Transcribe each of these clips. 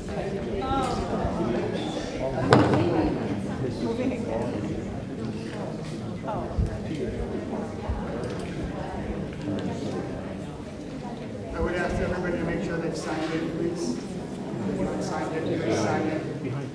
I would ask everybody to make sure they've signed in, please. If you haven't signed in, please sign in.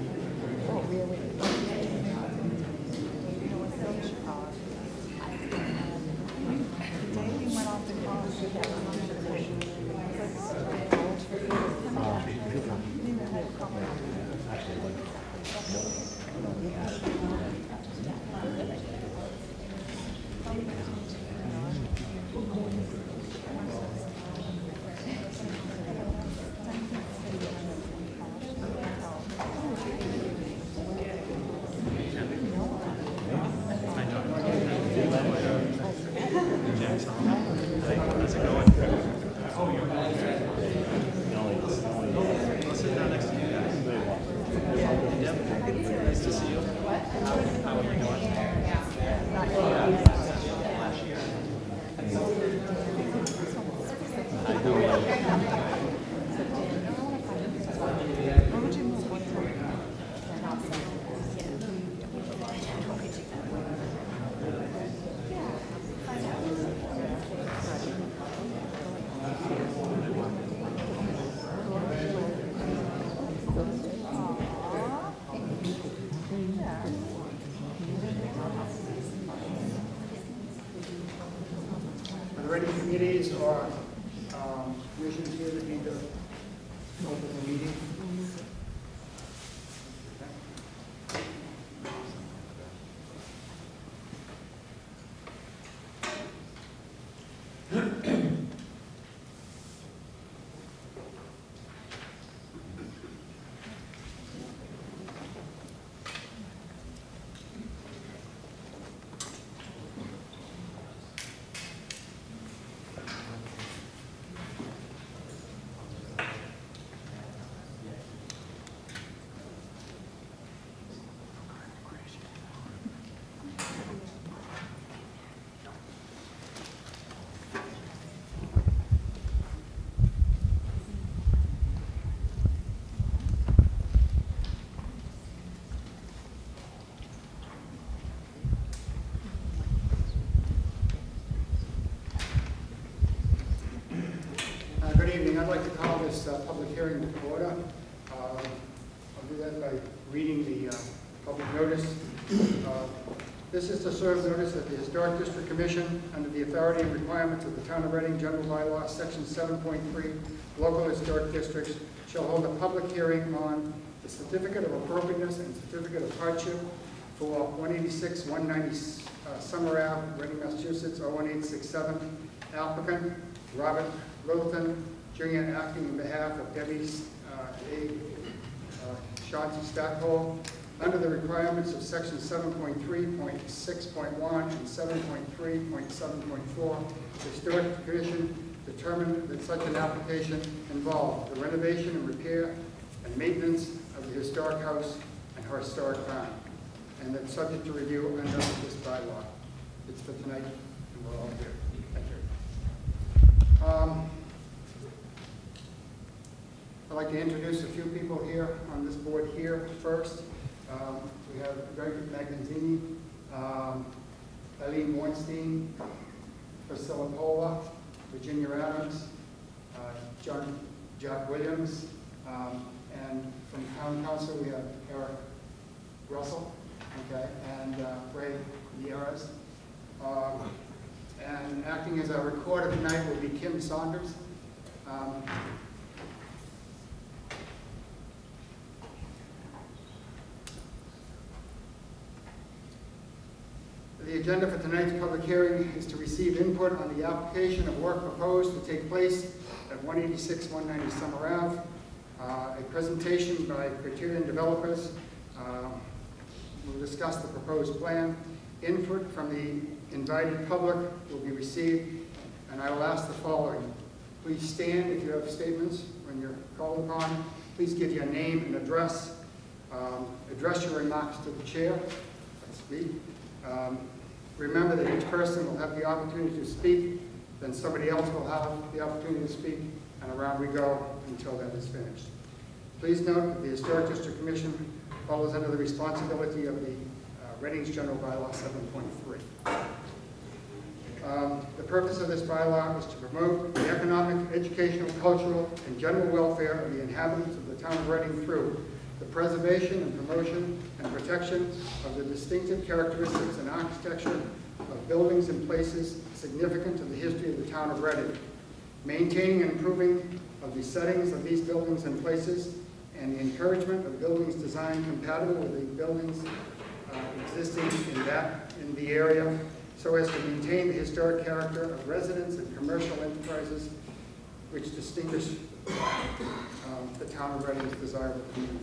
Are there any committees or commissions here that need to open the meeting? Good evening. I'd like to call this public hearing to order. I'll do that by reading the public notice. This is to serve notice that the Historic District Commission, under the authority and requirements of the Town of Reading General Bylaw, Section 7.3, Local Historic Districts, shall hold a public hearing on the Certificate of Appropriateness and Certificate of Hardship for 186-190 Summer Ave, Reading, Massachusetts, 01867. Applicant, Robert Littleton, Jr., acting on behalf of Debbie A. Chauncey Stackpole, under the requirements of Section 7.3.6.1 and 7.3.7.4, the Historic Commission determined that such an application involved the renovation and repair and maintenance of the historic house and her historic barn, and that's subject to review under this bylaw. It's for tonight, and we're all here. Thank you. I'd like to introduce a few people here on this board here first. We have Greg Maganzini, Eileen Bornstein, Priscilla Pola, Virginia Adams, Jack Williams, and from Town Council we have Eric Russell, okay, and Ray Nieres. And acting as our recorder tonight will be Kim Saunders. The agenda for tonight's public hearing is to receive input on the application of work proposed to take place at 186-190 Summer Ave, a presentation by Criterion Developers. We'll discuss the proposed plan. Input from the invited public will be received, and I will ask the following. Please stand if you have statements when you're called upon. Please give your name and address. Address your remarks to the chair. Speak. Remember that each person will have the opportunity to speak, then somebody else will have the opportunity to speak, and around we go until that is finished. Please note that the Historic District Commission follows under the responsibility of the Reading's General Bylaw 7.3. The purpose of this bylaw is to promote the economic, educational, cultural, and general welfare of the inhabitants of the town of Reading through the preservation and promotion and protection of the distinctive characteristics and architecture of buildings and places significant to the history of the town of Reading, maintaining and improving of the settings of these buildings and places, and the encouragement of buildings designed compatible with the buildings existing in the area, so as to maintain the historic character of residents and commercial enterprises which distinguish the town of Reading's desirable community.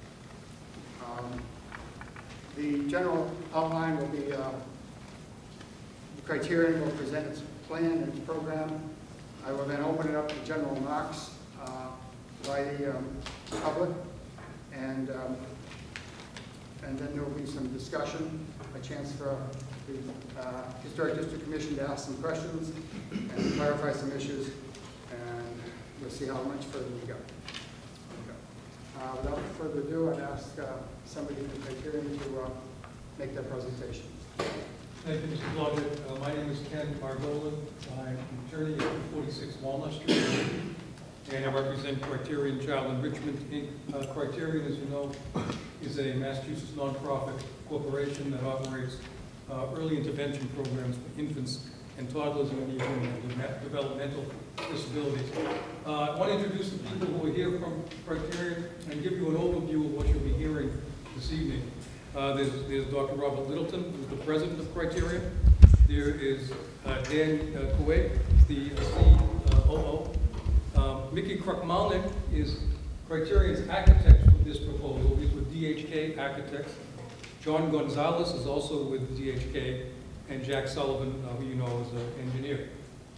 The general outline will be, the criterion will present its plan and its program. I will then open it up to general remarks by the public, and then there will be some discussion, a chance for the Historic District Commission to ask some questions and clarify some issues, and we'll see how much further we go. Without further ado, I'd ask somebody from the criterion to make their presentation. Thank you, Mr. Blodgett. My name is Ken Margolin. I'm an attorney at 46 Walnut Street, and I represent Criterion Child Enrichment, Inc. Criterion, as you know, is a Massachusetts nonprofit corporation that operates early intervention programs for infants and toddlers and people with developmental disabilities. I want to introduce the people who are here from Criterion and give you an overview of what you'll be hearing this evening. There's Dr. Robert Littleton, who's the president of Criterion. There is Dan Kuwait, the COO. Mickey Krukmalnik is Criterion's architect for this proposal. He's with DHK Architects. John Gonzalez is also with DHK, and Jack Sullivan, who you know is an engineer.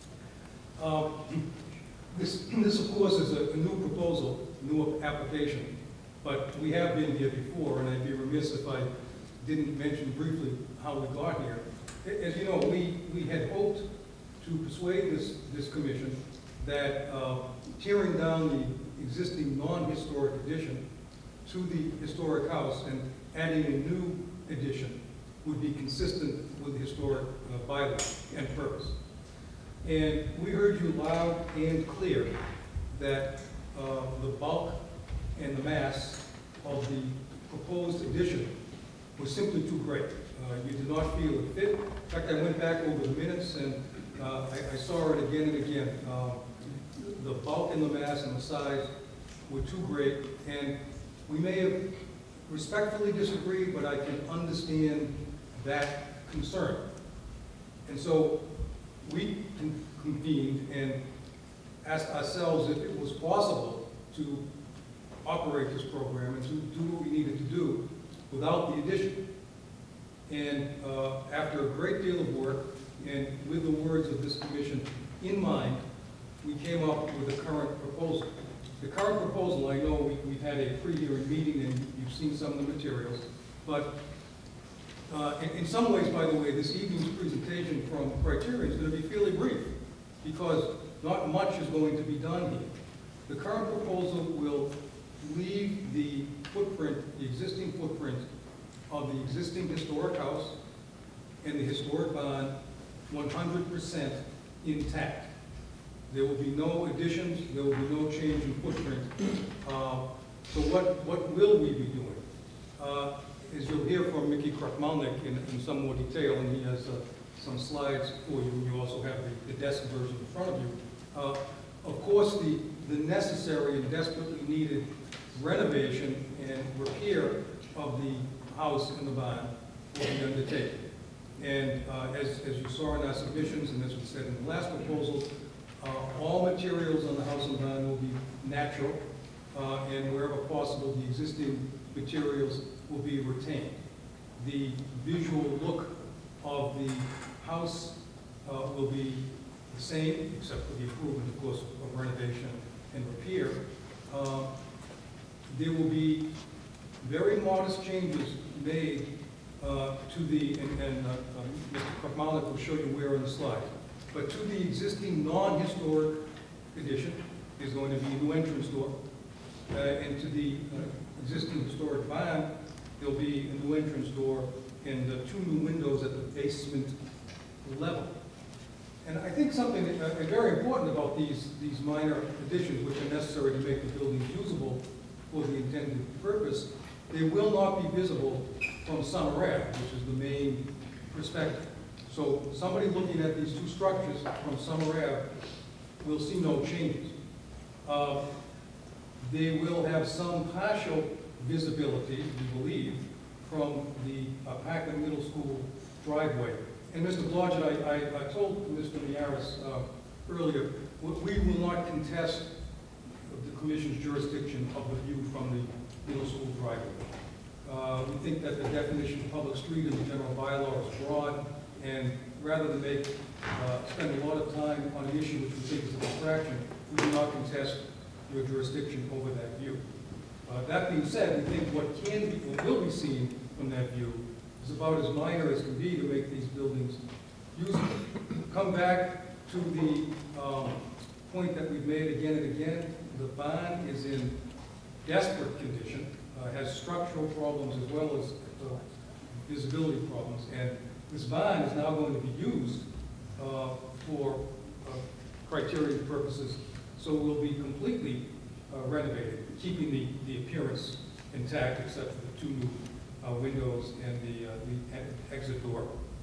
This, of course, is a new proposal, new application, but we have been here before, and I'd be remiss if I didn't mention briefly how we got here. As you know, we had hoped to persuade this commission that tearing down the existing non-historic addition to the historic house and adding a new addition would be consistent with the historic bylaw and purpose. And we heard you loud and clear that the bulk and the mass of the proposed addition was simply too great. You did not feel it fit. In fact, I went back over the minutes and I saw it again and again. The bulk and the mass and the size were too great, and we may have respectfully disagreed, but I can understand that concern. And so we convened and asked ourselves if it was possible to operate this program and to do what we needed to do without the addition. And after a great deal of work, and with the words of this commission in mind, we came up with the current proposal. The current proposal, I know we've had a pre-hearing meeting and you've seen some of the materials, but in some ways, by the way, this evening's presentation from Criterion is going to be fairly brief because not much is going to be done here. The current proposal will leave the footprint, the existing footprint of the existing historic house and the historic barn 100% intact. There will be no additions, there will be no change in footprint. So what will we be doing? As you'll hear from Mickey Krukmalnik in some more detail, and he has some slides for you, and you also have the desk version in front of you. Of course, the necessary and desperately needed renovation and repair of the house and the barn will be undertaken. And as you saw in our submissions, and as we said in the last proposal, all materials on the house and barn will be natural, and wherever possible, the existing materials will be retained. The visual look of the house will be the same, except for the improvement, of course, of renovation and repair. There will be very modest changes made to the, and Mr. Krukmalnik will show you where in the slide, but to the existing non-historic addition is going to be a new entrance door, into the existing historic barn, there'll be a new entrance door and 2 new windows at the basement level. And I think something very important about these minor additions, which are necessary to make the buildings usable for the intended purpose, they will not be visible from Summer Ave, which is the main perspective. So somebody looking at these 2 structures from Summer Ave will see no changes. They will have some partial visibility, we believe, from the Packard Middle School driveway. And Mr. Blodgett, I told Mr. Miyares earlier, we will not contest the Commission's jurisdiction of the view from the middle school driveway. We think that the definition of public street in the general bylaw is broad, and rather than spend a lot of time on an issue which we think is a distraction, we will not contest your jurisdiction over that view. That being said, we think what will be seen from that view is about as minor as can be to make these buildings usable. Come back to the point that we've made again and again. The barn is in desperate condition, has structural problems as well as visibility problems, and this barn is now going to be used for criterion purposes, so it will be completely renovated, keeping the appearance intact except for the 2 new windows and the exit door.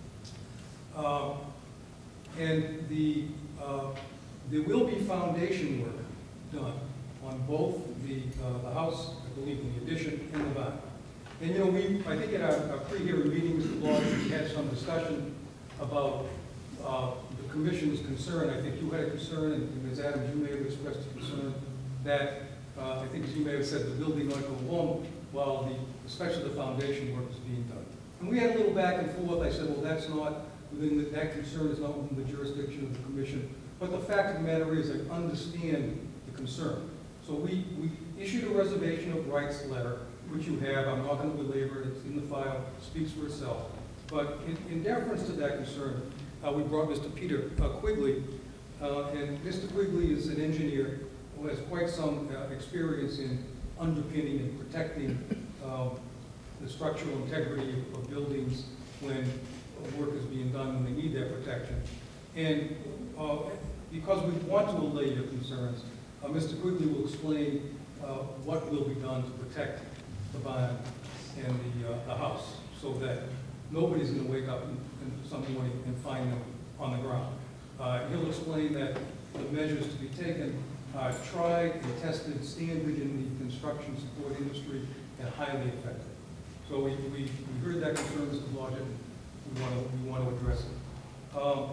And there will be foundation work done on both the house, I believe, in the addition and the barn. And you know, I think in our pre-hearing meetings, we had some discussion about the Commission's concern. I think you had a concern, and Ms. Adams, you may have expressed a concern that I think you may have said the building might go on while especially the foundation work is being done. And we had a little back and forth. I said, well, that's not within that concern is not within the jurisdiction of the Commission. But the fact of the matter is, I understand the concern. So we issued a reservation of rights letter, which you have. I'm not going to belabor it. It's in the file. It speaks for itself. But in deference to that concern, we brought Mr. Peter Quigley. And Mr. Quigley is an engineer who has quite some experience in underpinning and protecting the structural integrity of buildings when work is being done, when they need that protection. And because we want to allay your concerns, Mr. Quigley will explain what will be done to protect the barn and the house, so that nobody's going to wake up in some morning and find them on the ground. He'll explain that the measures to be taken are tried and tested, standard in the construction support industry, and highly effective. So we heard that concern, Mr. Blodgett, and we want to address it.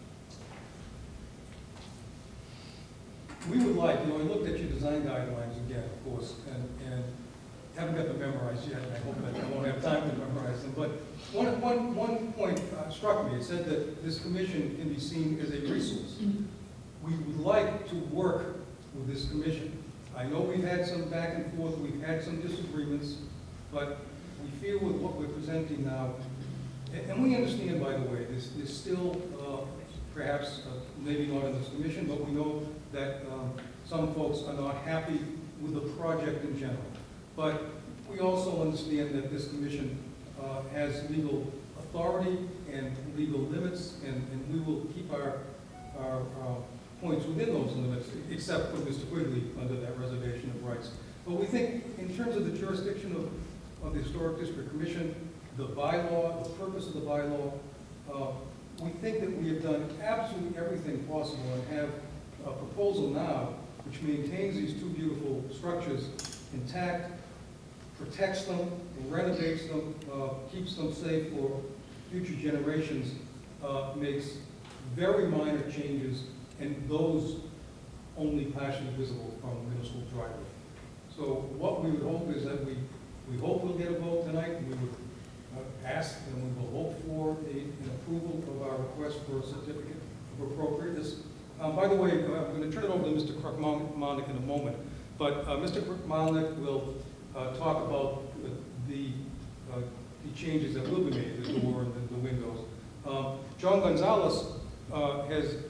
We would like, you know, I looked at your design guidelines again, of course, and haven't got them memorized yet. I hope that I won't have time to memorize them. But one point struck me. It said that this commission can be seen as a resource. We would like to work with this commission. I know we've had some back and forth, we've had some disagreements, but we feel with what we're presenting now, and we understand, by the way, there's still perhaps maybe not in this commission, but we know that some folks are not happy with the project in general. But we also understand that this commission has legal authority and legal limits, and we will keep our points within those limits, except for Mr. Quigley under that reservation of rights. But we think, in terms of the jurisdiction of the Historic District Commission, the bylaw, the purpose of the bylaw, we think that we have done absolutely everything possible and have a proposal now which maintains these 2 beautiful structures intact, protects them, renovates them, keeps them safe for future generations, makes very minor changes, and those only partially visible from the middle school driveway. So what we would hope is that we hope we'll get a vote tonight. We would ask and we will hope for an approval of our request for a certificate of appropriateness. By the way, I'm going to turn it over to Mr. Krukmalnik in a moment, but Mr. Krukmalnik will talk about the changes that will be made, the door and the windows. John Gonzalez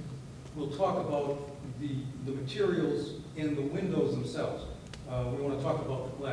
will talk about the materials and the windows themselves. We want to talk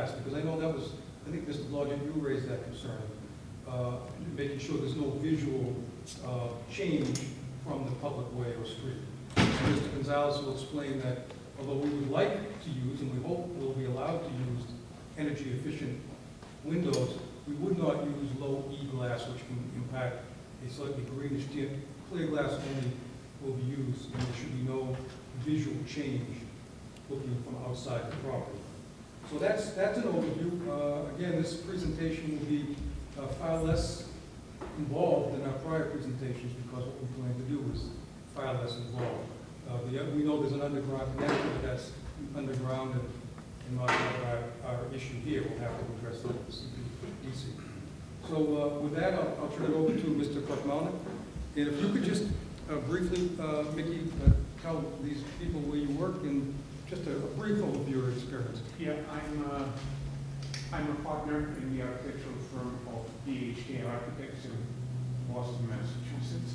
glass? Because I know that was, I think Mr. Blodgett, you raised that concern, making sure there's no visual change from the public way or street. And Mr. Gonzalez will explain that although we would like to use, and we hope we'll be allowed to use, energy efficient windows, we would not use low E glass, which can impact a slightly greenish tint. Clear glass only will be used, and there should be no visual change looking from outside the property. So that's an overview. Again, this presentation will be far less involved than our prior presentations because what we plan to do is far less involved. We know there's an underground connection, but that's underground and not our issue here. We'll have to address that with CPDC. So with that, I'll turn it over to Mr. Krupmalnik. And if you could just briefly, Mickey, tell these people where you work and just a brief overview of your experience. Yeah, I'm a partner in the architectural firm of DHK Architects in Boston, Massachusetts.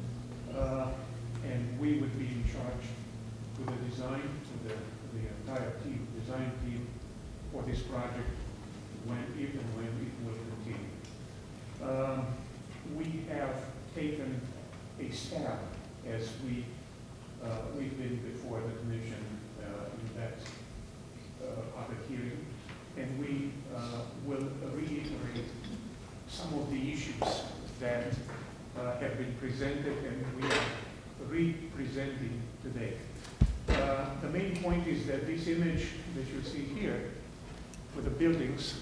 And we would be in charge with the design, with the entire team, design team for this project if and when it will continue. We have taken a stab as we've been before the commission in that other hearing, and we will reiterate some of the issues that have been presented and we are re-presenting today. The main point is that this image that you see here with the buildings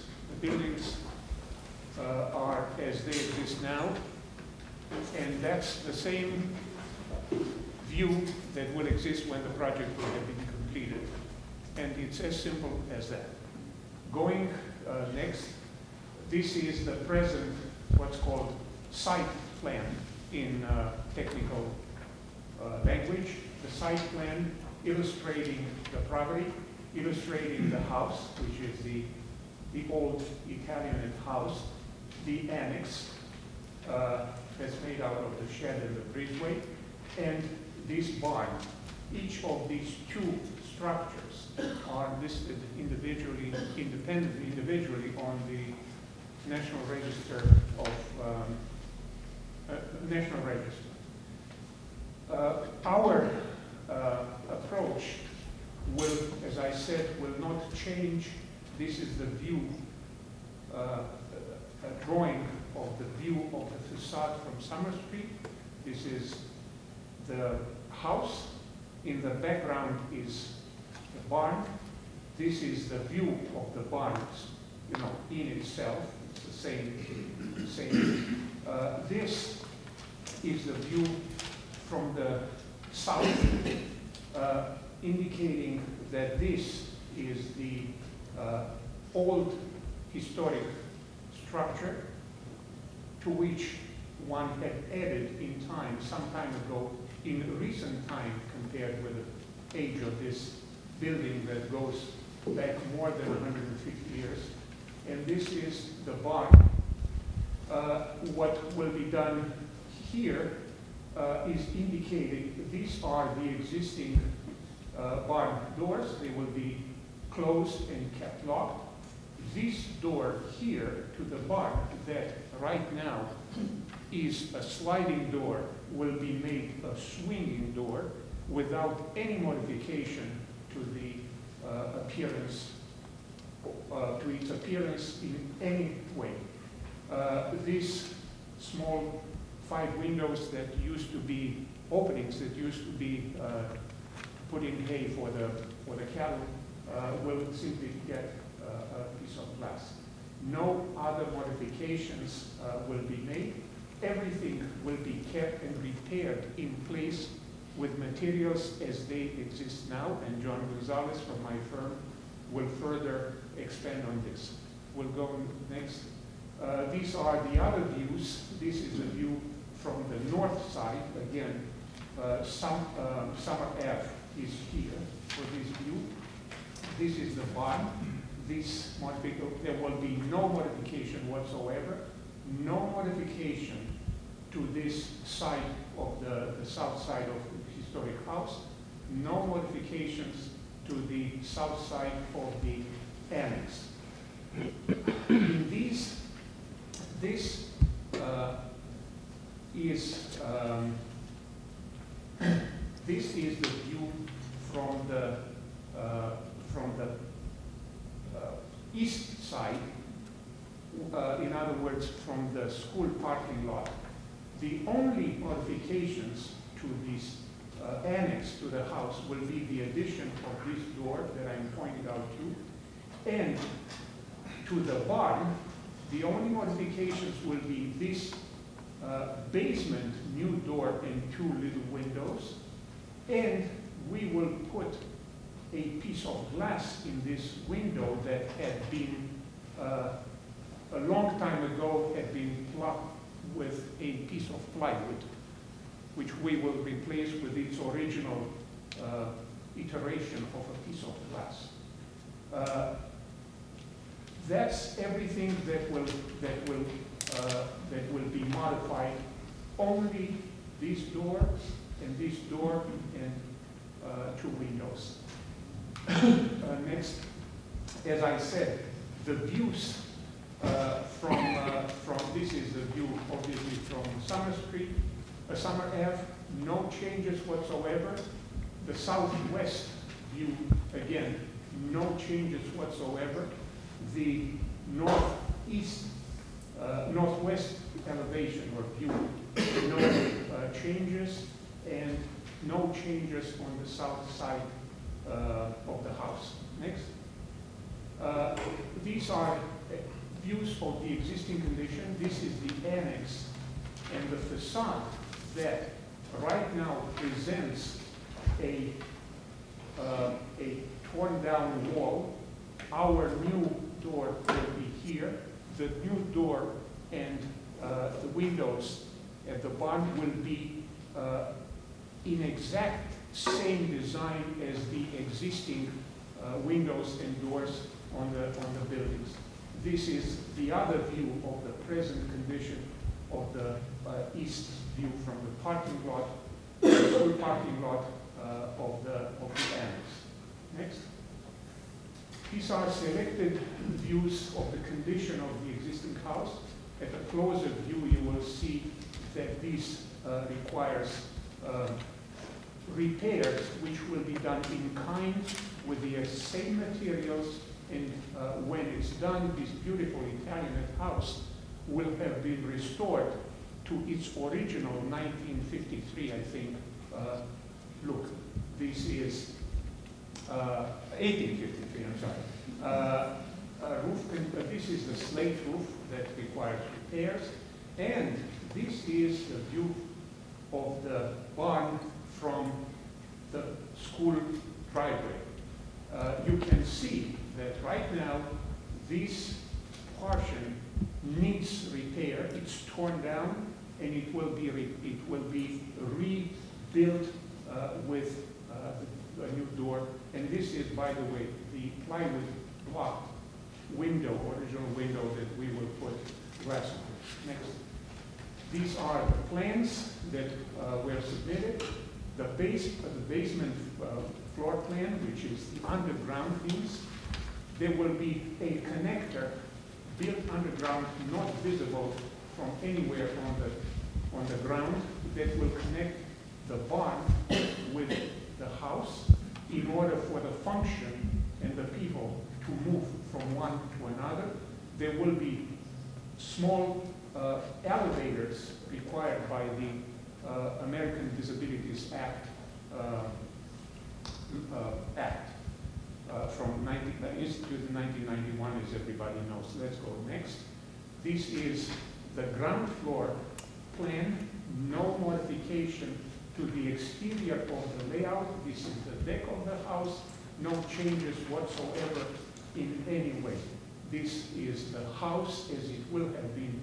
are as they exist now, and that's the same view that will exist when the project will have been completed. And it's as simple as that. Going next, this is the present, what's called site plan in technical language. The site plan illustrating the property, illustrating the house, which is the old Italian house, the annex that's made out of the shed and the breezeway, and this barn. Each of these two structures are listed individually, individually on the National Register of National Register. Our approach will, as I said, will not change. This is the view, a drawing of the view of the facade from Summer Street. This is the house. In the background is the barn. This is the view of the barn, in itself. It's the same. This is the view from the south, indicating that this is the old historic structure to which one had added in time, some time ago, in recent time compared with the age of this building that goes back more than 150 years. And this is the barn. What will be done here is indicating these are the existing barn doors. They will be closed and kept locked. This door here to the barn that right now is a sliding door will be made a swinging door without any modification to the appearance, to its appearance in any way. These small 5 windows that used to be openings that used to be put in hay for the cattle will simply get a piece of glass. No other modifications will be made. Everything will be kept and repaired in place with materials as they exist now, and John Gonzalez from my firm will further expand on this. We'll go next. These are the other views. This is a view from the north side. Again, Summer Ave is here for this view. This is the barn. There will be no modification whatsoever. No modification to this side of the south side of the historic house. No modifications to the south side of the annex. east side, in other words, from the school parking lot. The only modifications to this annex to the house will be the addition of this door that I'm pointing out to. And to the barn, the only modifications will be this basement new door and 2 little windows. And we will put a piece of glass in this window that had been, a long time ago, had been plugged with a piece of plywood, which we will replace with its original iteration of a piece of glass. That's everything that will be modified. Only this door and 2 windows. Next, as I said, the views from this is the view obviously from Summer Street, Summer Ave. No changes whatsoever. The southwest view, again, no changes whatsoever. The northwest elevation or view, no changes, and no changes on the south side of the house. Next. These are views of the existing condition. This is the annex, and the facade that right now presents a torn down wall. Our new door will be here. The new door and the windows at the barn will be in exact same design as the existing windows and doors on the buildings. This is the other view of the present condition of the east view from the parking lot, the school parking lot of the annex. Next. These are selected views of the condition of the existing house. At a closer view, you will see that this requires repairs which will be done in kind with the same materials, and when it's done, this beautiful Italianate house will have been restored to its original 1953, I think, look. This is 1853, I'm sorry. This is the slate roof that requires repairs, and this is the view of the barn from the school driveway. You can see that right now this portion needs repair. It's torn down, and it will be rebuilt with a new door. And this is, by the way, the plywood block window, original window that we will put glass on. Next. These are the plans that were submitted. The basement floor plan, which is the underground piece. There will be a connector built underground, not visible from anywhere on the ground, that will connect the barn with the house in order for the function and the people to move from one to another. There will be small elevators required by the American Disabilities Act from instituted in 1991, as everybody knows. Let's go next. This is the ground floor plan. No modification to the exterior of the layout. This is the deck of the house. No changes whatsoever in any way. This is the house as it will have been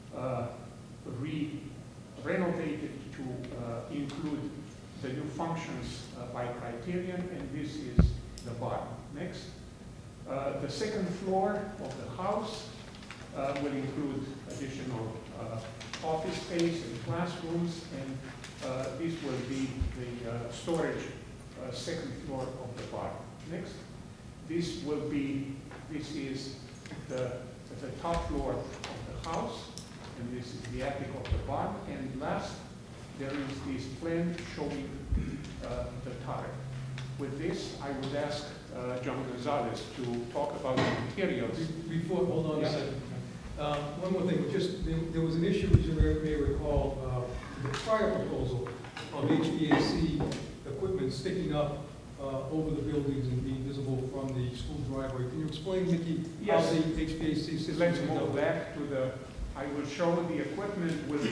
renovated to include the new functions by criterion, and this is the barn. Next. The second floor of the house will include additional office space and classrooms, and this will be the storage second floor of the barn. Next. This is the top floor of the house, and this is the attic of the barn. And last, there is this plan showing the turret. With this, I would ask John Gonzalez to talk about the materials. Before, hold on Yeah. a second. One more thing, just, there was an issue, as you may recall, the prior proposal of HVAC equipment sticking up over the buildings and being visible from the school driveway. Can you explain, Mickey, how Yes. the HVAC system Let's is move back to the, I will show the equipment will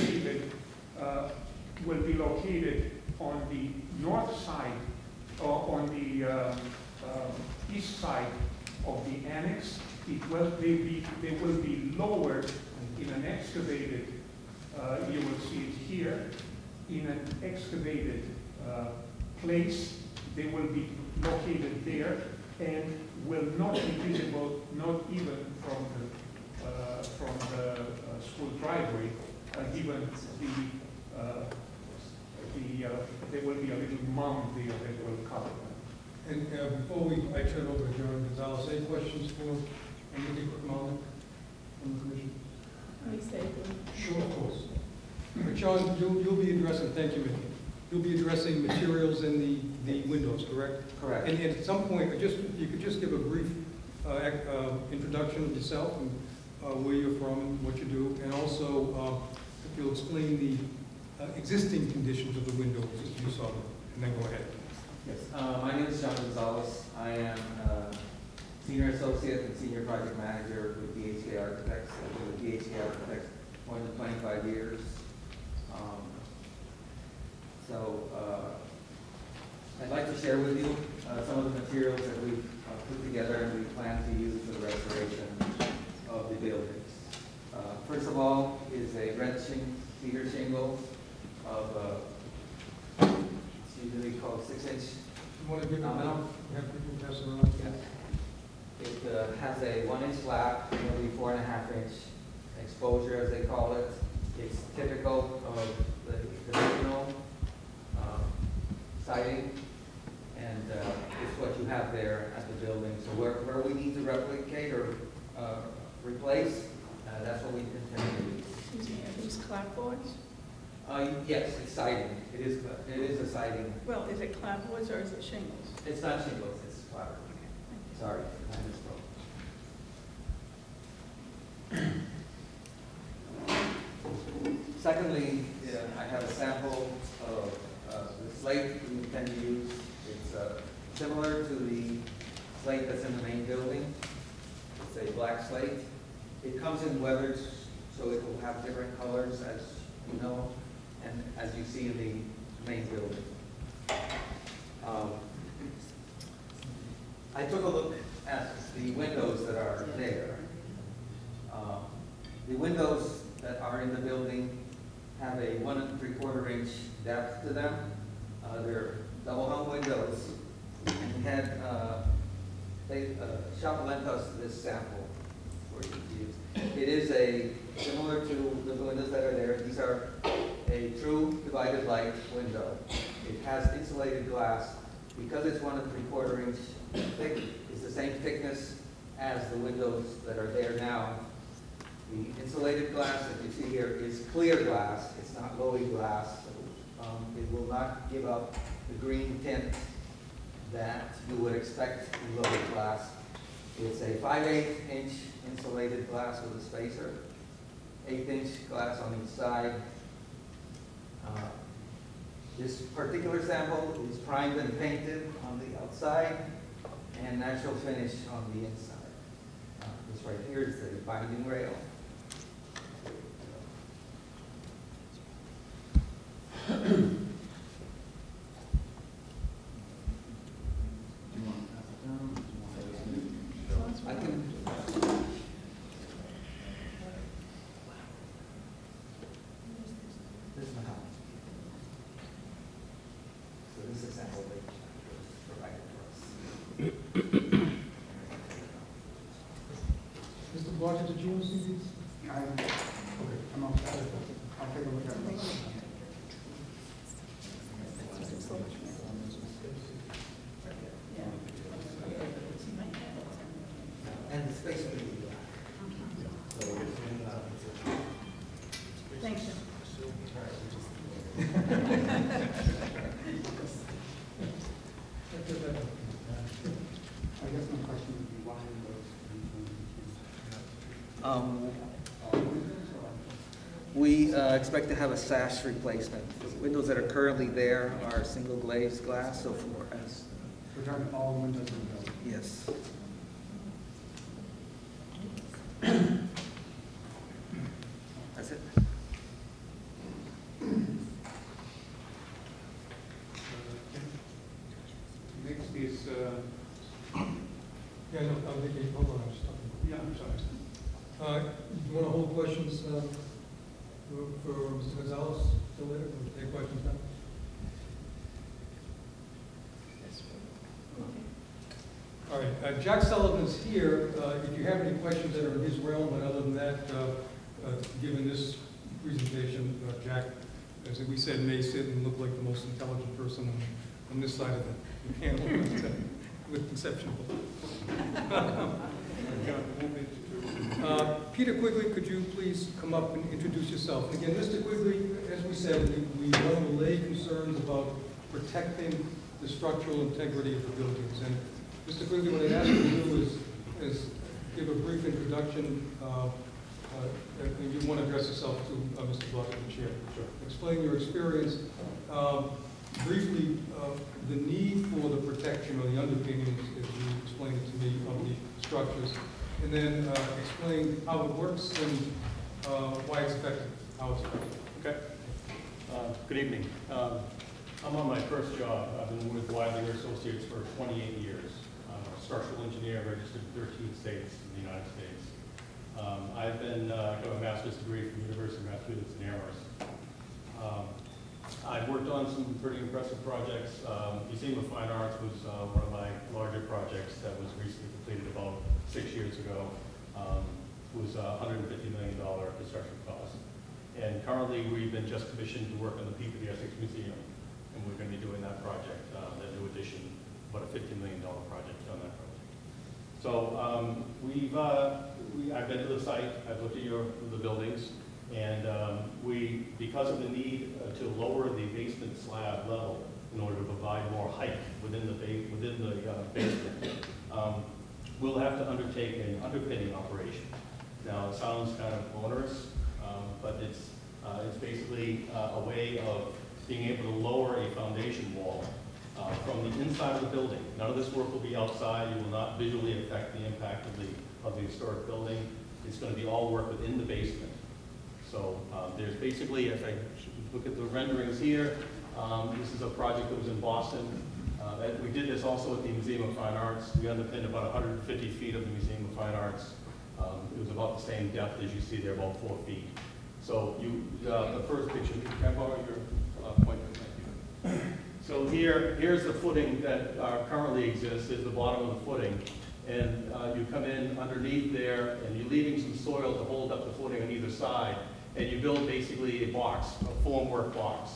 be located on the north side, or on the east side of the annex. They will be lowered in an excavated, you will see it here, in an excavated place. They will be located there and will not be visible, not even from the school driveway, given there will be a little mound there that will cover them. And before I turn over to John Gonzalez, any questions for Mickey Mullen from the commission? Sure, of course. John, you'll be addressing, thank you, Mickey. You'll be addressing materials in the windows, correct? Correct. And at some point, if you could just give a brief introduction of yourself and where you're from and what you do, and also if you'll explain the existing conditions of the windows as you saw them, and then go ahead. Yes. My name is John Gonzalez. I am Senior Associate and Senior Project Manager with DHK Architects. I've been with DHK Architects more than 25 years. I'd like to share with you some of the materials that we've put together and we plan to use for the restoration of the buildings. First of all is a red cedar shingle of it's usually called 6-inch. You want to give it Nominal. now? Have people pass it around? Yes. It has a 1-inch flap, nearly 4.5-inch exposure, as they call it. It's typical of the traditional siding, and it's what you have there at the building. So where we need to replicate or replace, that's what we intend to use. Excuse me, are these clapboards? Yes, it's siding. It is a siding. Well, is it clapboards or is it shingles? It's not shingles, it's fiber. Sorry, I misspoke. Secondly, I have a sample of the slate we intend to use. It's similar to the slate that's in the main building. It's a black slate. It comes in weathered, so it will have different colors, as you know, and as you see in the main building. I took a look at the windows that are there. The windows that are in the building have a 1 3/4 inch depth to them. They're double hung windows. And we had, Shop lent us this sample for you to use. It is similar to the windows that are there. These are a true divided light window. It has insulated glass. Because it's 1 3/4 inch thick, it's the same thickness as the windows that are there now. The insulated glass that you see here is clear glass. It's not Lowy glass. So, it will not give up the green tint that you would expect in Lowy glass. It's a 5/8 inch insulated glass with a spacer, 1/8 glass on each side. This particular sample is primed and painted on the outside and natural finish on the inside. This right here is the binding rail. I can. This is my house. So this is a sample they provided for us. Mr. Barger, did you want to see these? I'm all set. I'll take a look at it. And the space will be black. So Thank you. We expect to have a sash replacement. The windows that are currently there are single glazed glass, so for us, We're talking all windows in the building. yes. That's it. Next is, Yeah, no, I'm thinking, hold on, I'm just talking. yeah, I'm sorry. You want to hold questions for Mr. Gonzalez till later? We'll take questions now. All right, Jack Sullivan's here. If you have any questions that are in his realm, but other than that, given this presentation, Jack, as we said, may sit and look like the most intelligent person on this side of the panel, with the exception of Peter Quigley, could you please come up and introduce yourself? And again, Mr. Quigley, as we said, we want to allay concerns about protecting the structural integrity of the buildings. And Mr. Quigley, what I'd ask you to do is give a brief introduction. And you want to address yourself to Mr. Block, the chair. Sure. Explain your experience. Briefly, the need for the protection or the underpinnings, as you explained it to me, of the structures. And then explain how it works and why it's effective, how it's effective. Okay. Good evening. I'm on my first job. I've been with Wilder Associates for 28 years. I'm a structural engineer registered in 13 states in the United States. I've got a master's degree from the University of Massachusetts in Amherst. I've worked on some pretty impressive projects. Museum of Fine Arts was one of my larger projects that was recently completed about 6 years ago. It was a $150 million construction cost. And currently, we've been just commissioned to work on the Peabody Essex Museum. And we're going to be doing that project, that new addition, about a $50 million project on that project. So I've been to the site, I've looked at the buildings, and because of the need to lower the basement slab level in order to provide more height within the basement, we'll have to undertake an underpinning operation. Now, it sounds kind of onerous, but it's basically a way of being able to lower a foundation wall from the inside of the building. None of this work will be outside. You will not visually affect the impact of the historic building. It's going to be all work within the basement. So there's basically, if I look at the renderings here, this is a project that was in Boston. We did this also at the Museum of Fine Arts. We underpinned about 150 feet of the Museum of Fine Arts. It was about the same depth as you see there, about 4 feet. So the first picture, can I borrow your pointer? Thank you. So here's the footing that currently exists, is the bottom of the footing. And you come in underneath there, and you're leaving some soil to hold up the footing on either side, and you build basically a box, a formwork box.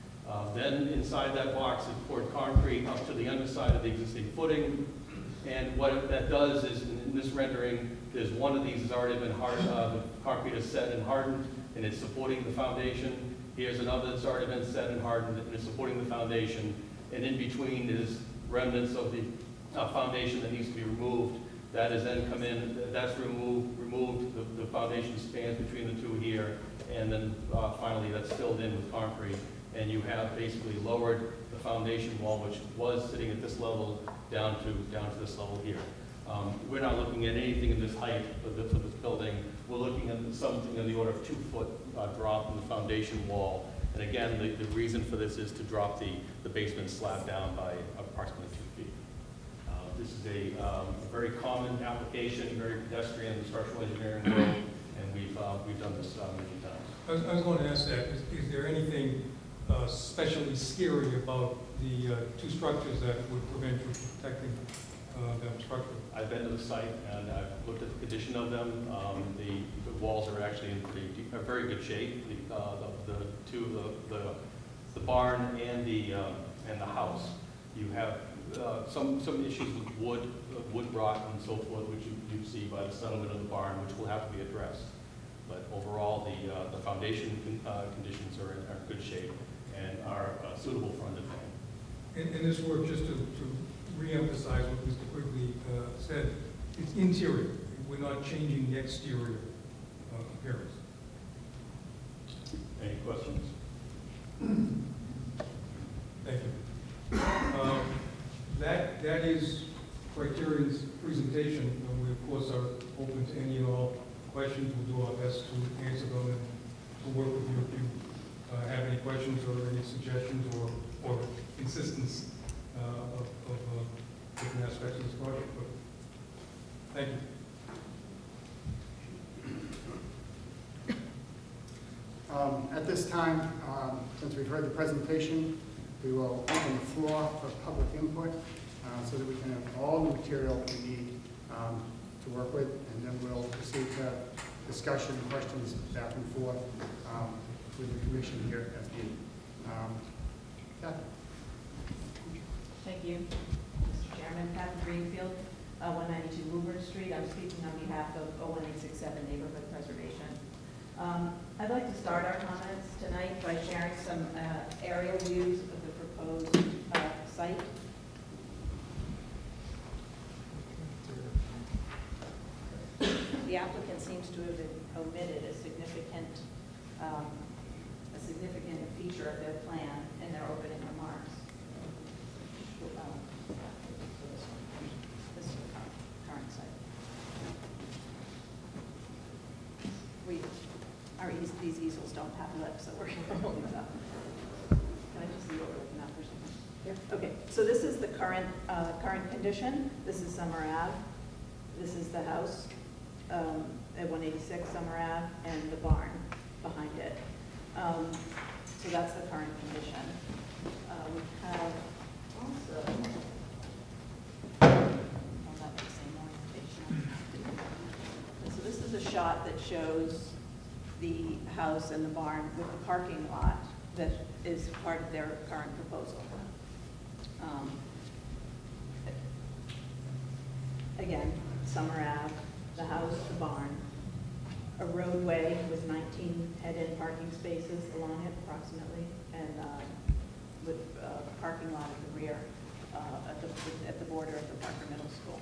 Then inside that box is poured concrete up to the underside of the existing footing. And what that does is, in this rendering, there's one of these has already been the concrete is set and hardened, and it's supporting the foundation. Here's another that's already been set and hardened, and it's supporting the foundation. And in between is remnants of the foundation that needs to be removed. That is then come in, that's removed, the foundation spans between the two here, and then finally that's filled in with concrete. And you have basically lowered the foundation wall, which was sitting at this level, down to this level here. We're not looking at anything in this height for this building. We're looking at something in the order of 2 foot drop in the foundation wall. And again, the reason for this is to drop the basement slab down by approximately 2 feet. This is a very common application, very pedestrian in the structural engineering world, and we've done this many times. I was going to ask that, is there anything especially scary about the two structures that would prevent you from protecting them structurally? I've been to the site and I've looked at the condition of them. The walls are actually in very good shape. The barn and the house. You have some issues with wood rot and so forth, which you see by the settlement of the barn, which will have to be addressed. But overall, the foundation conditions are in good shape and are suitable for underpinning. In this work, just to re-emphasize what Mr. Quigley said, it's interior. We're not changing the exterior appearance. Any questions? Thank you. That is Criterion's presentation, and we of course are open to any and all questions. We'll do our best to answer them and to work with you if you have any questions or any suggestions or insistence of different aspects of this project. But thank you. At this time, since we've heard the presentation, we will open the floor for public input so that we can have all the material we need to work with, and then we'll proceed to discussion, questions back and forth with the commission here at FD. Kathy? Thank you, Mr. Chairman. Kathy Greenfield, 192 Woburn Street. I'm speaking on behalf of 01867 Neighborhood Preservation. I'd like to start our comments tonight by sharing some aerial views of the proposed site. The applicant seems to have omitted a significant feature of their plan in their opening remarks. This is the current site. These easels don't have lips, so we're going to hold it up. Can I just see what we're looking at for a second? Okay, so this is the current condition. This is Summer Ave. This is the house at 186 Summer Ave and the barn behind it. So that's the current condition. We have also, that makes some more information. So this is a shot that shows the house and the barn with the parking lot that is part of their current proposal. Again, Summer Ave, the house, the barn, a roadway with 19 head-end parking spaces along it approximately, and with a parking lot at the rear at the border of the Parker Middle School.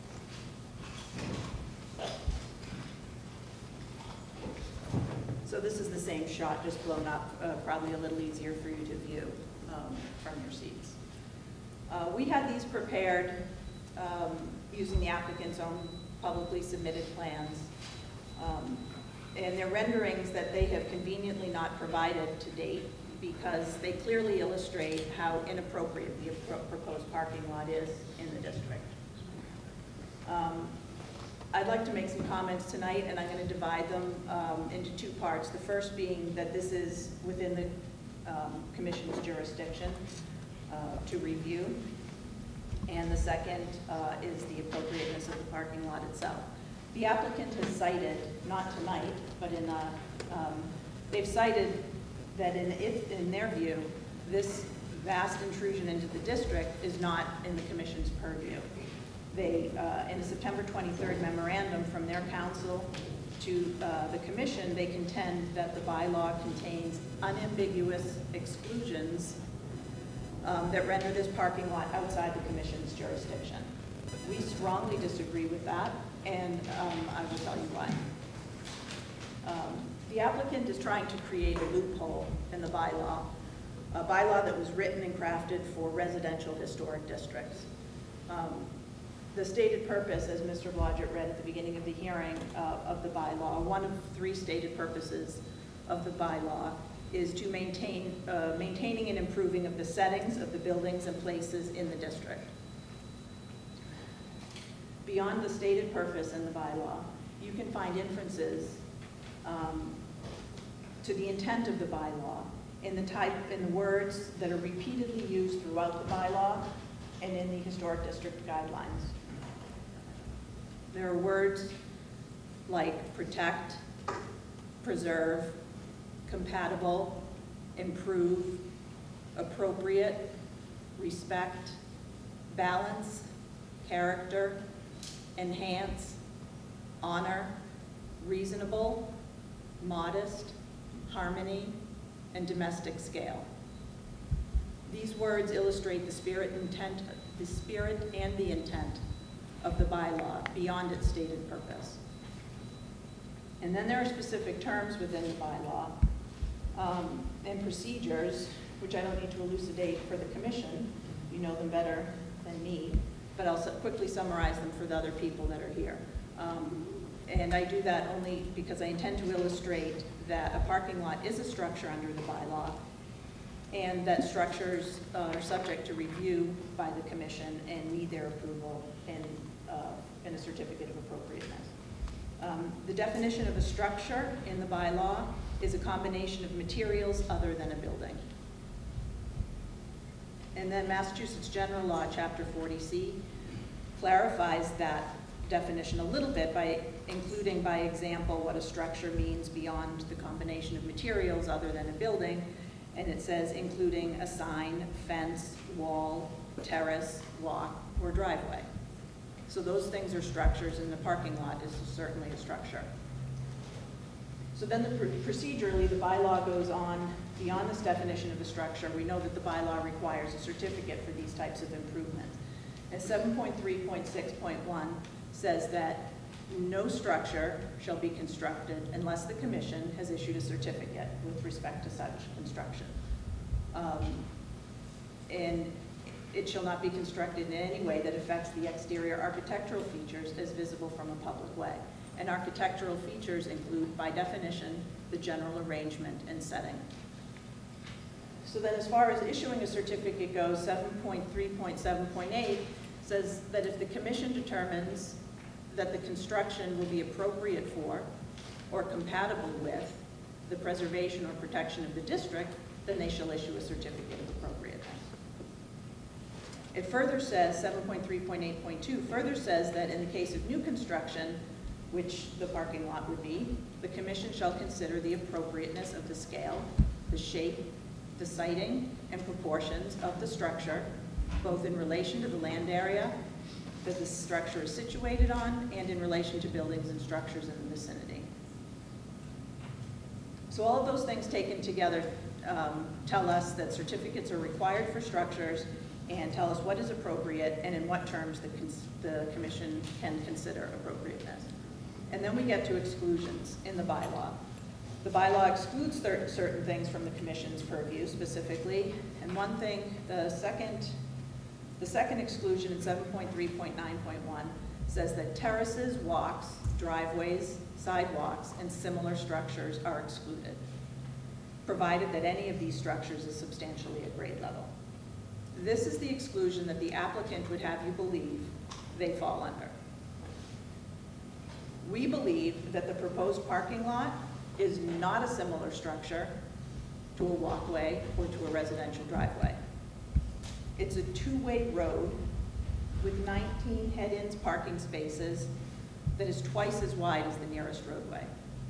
So this is the same shot, just blown up, probably a little easier for you to view from your seats. We had these prepared using the applicant's own publicly submitted plans. And they're renderings that they have conveniently not provided to date because they clearly illustrate how inappropriate the proposed parking lot is in the district. I'd like to make some comments tonight, and I'm going to divide them into two parts. The first being that this is within the Commission's jurisdiction to review, and the second is the appropriateness of the parking lot itself. The applicant has cited, not tonight, but they've cited that in their view, this vast intrusion into the district is not in the Commission's purview. They, in a September 23rd memorandum from their counsel to the Commission, they contend that the bylaw contains unambiguous exclusions that render this parking lot outside the Commission's jurisdiction. We strongly disagree with that, and I will tell you why. The applicant is trying to create a loophole in the bylaw, a bylaw that was written and crafted for residential historic districts. The stated purpose, as Mr. Blodgett read at the beginning of the hearing of the bylaw, one of three stated purposes of the bylaw is to maintaining and improving of the settings of the buildings and places in the district. Beyond the stated purpose in the bylaw, you can find inferences to the intent of the bylaw in the words that are repeatedly used throughout the bylaw and in the historic district guidelines. There are words like protect, preserve, compatible, improve, appropriate, respect, balance, character, enhance, honor, reasonable, modest, harmony, and domestic scale. These words illustrate the spirit and the intent of the bylaw beyond its stated purpose. And then there are specific terms within the bylaw and procedures, which I don't need to elucidate for the commission. You know them better than me, but I'll quickly summarize them for the other people that are here. And I do that only because I intend to illustrate that a parking lot is a structure under the bylaw, and that structures are subject to review by the commission and need their approval and a certificate of appropriateness. The definition of a structure in the bylaw is a combination of materials other than a building. And then Massachusetts General Law, Chapter 40C, clarifies that definition a little bit by including by example what a structure means beyond the combination of materials other than a building. And it says including a sign, fence, wall, terrace, walk, or driveway. So those things are structures, and the parking lot is certainly a structure. So then procedurally, the bylaw goes on beyond this definition of a structure. We know that the bylaw requires a certificate for these types of improvements. And 7.3.6.1 says that no structure shall be constructed unless the commission has issued a certificate with respect to such construction. And it shall not be constructed in any way that affects the exterior architectural features as visible from a public way. And architectural features include, by definition, the general arrangement and setting. So then as far as issuing a certificate goes, 7.3.7.8 says that if the commission determines that the construction will be appropriate for or compatible with the preservation or protection of the district, then they shall issue a certificate of appropriateness. It further says, 7.3.8.2 further says that in the case of new construction, which the parking lot would be, the commission shall consider the appropriateness of the scale, the shape, the siting, and proportions of the structure, both in relation to the land area that the structure is situated on and in relation to buildings and structures in the vicinity. So all of those things taken together tell us that certificates are required for structures and tell us what is appropriate and in what terms the commission can consider appropriateness. And then we get to exclusions in the bylaw. The bylaw excludes certain things from the commission's purview specifically, and one thing, the second exclusion in 7.3.9.1 says that terraces, walks, driveways, sidewalks, and similar structures are excluded, provided that any of these structures is substantially at grade level. This is the exclusion that the applicant would have you believe they fall under. We believe that the proposed parking lot is not a similar structure to a walkway or to a residential driveway. It's a two-way road with 19 head-ins parking spaces that is twice as wide as the nearest roadway.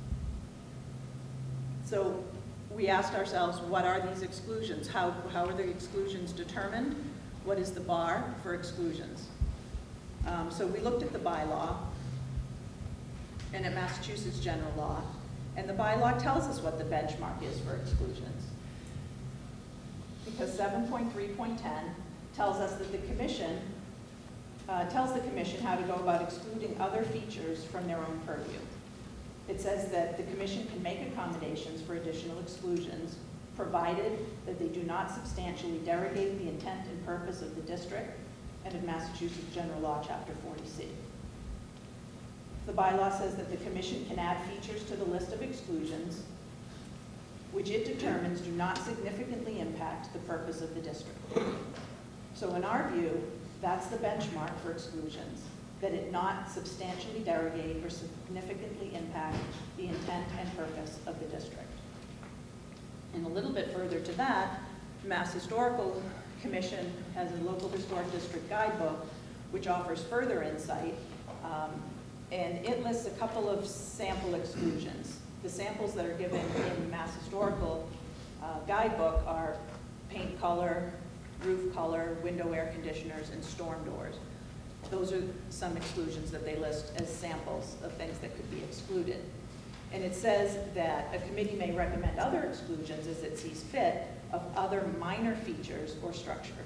So we asked ourselves, what are these exclusions? How are the exclusions determined? What is the bar for exclusions? So we looked at the bylaw and at Massachusetts General Law, and the bylaw tells us what the benchmark is for exclusions. Because 7.3.10 tells us that the commission tells the commission how to go about excluding other features from their own purview. It says that the commission can make accommodations for additional exclusions, provided that they do not substantially derogate the intent and purpose of the district and of Massachusetts General Law, Chapter 40C. The bylaw says that the commission can add features to the list of exclusions, which it determines do not significantly impact the purpose of the district. So in our view, that's the benchmark for exclusions, that it not substantially derogate or significantly impact the intent and purpose of the district. And a little bit further to that, Mass Historical Commission has a local historic district guidebook, which offers further insight, and it lists a couple of sample exclusions. The samples that are given in Mass Historical guidebook are paint color, roof color, window air conditioners, and storm doors. Those are some exclusions that they list as samples of things that could be excluded. And it says that a committee may recommend other exclusions as it sees fit of other minor features or structures.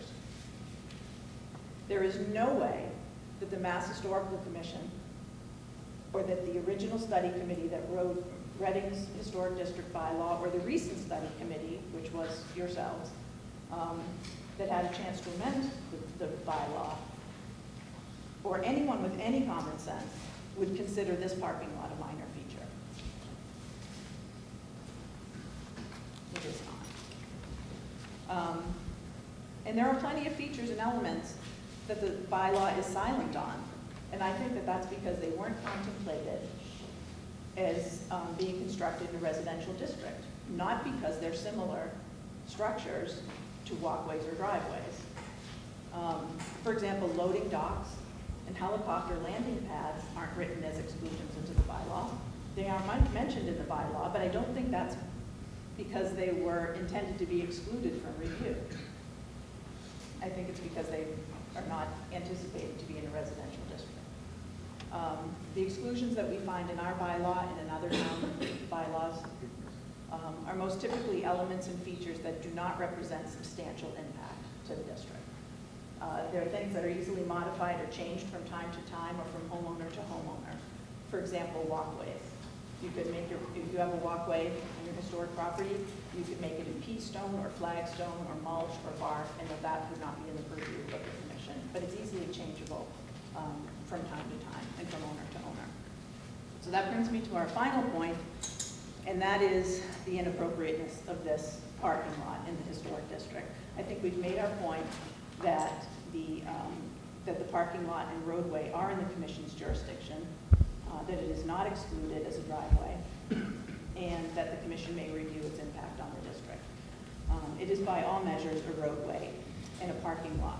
There is no way that the Mass Historical Commission or that the original study committee that wrote Reading's Historic District bylaw, or the recent study committee, which was yourselves, that had a chance to amend the bylaw, or anyone with any common sense, would consider this parking lot a minor feature. It is not. And there are plenty of features and elements that the bylaw is silent on. And I think that that's because they weren't contemplated as being constructed in a residential district, not because they're similar structures to walkways or driveways. For example, loading docks and helicopter landing pads aren't written as exclusions into the bylaw. They are mentioned in the bylaw, but I don't think that's because they were intended to be excluded from review. I think it's because they are not anticipated to be in a residential district. The exclusions that we find in our bylaw and in other town bylaws are most typically elements and features that do not represent substantial impact to the district. There are things that are easily modified or changed from time to time or from homeowner to homeowner. For example, walkways. You could make if you have a walkway on your historic property, you could make it in pea stone or flagstone or mulch or bark, and that would not be in the purview of the commission. But it's easily changeable from time to time and from owner to owner. So that brings me to our final point, and that is the inappropriateness of this parking lot in the historic district. I think we've made our point that the parking lot and roadway are in the commission's jurisdiction, that it is not excluded as a driveway, and that the commission may review its impact on the district. It is by all measures a roadway and a parking lot.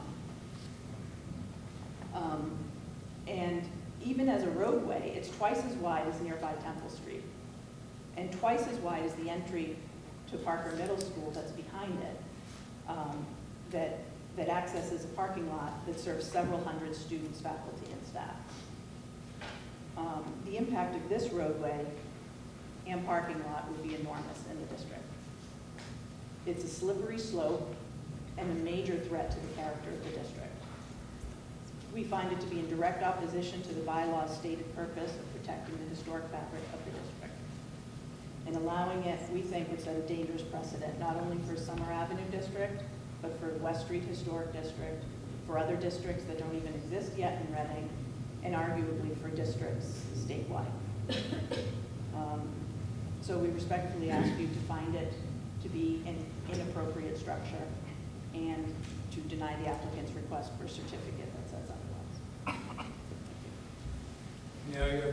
And even as a roadway, it's twice as wide as nearby Temple Street, and twice as wide as the entry to Parker Middle School that's behind it, that accesses a parking lot that serves several hundred students, faculty, and staff. The impact of this roadway and parking lot would be enormous in the district. It's a slippery slope and a major threat to the character of the district. We find it to be in direct opposition to the bylaw's stated purpose of protecting the historic fabric of the district. And allowing it, we think, would set a dangerous precedent, not only for Summer Avenue District, but for West Street Historic District, for other districts that don't even exist yet in Reading, and arguably for districts statewide. So we respectfully ask you to find it to be an inappropriate structure and to deny the applicant's request for a certificate that says otherwise. Yeah,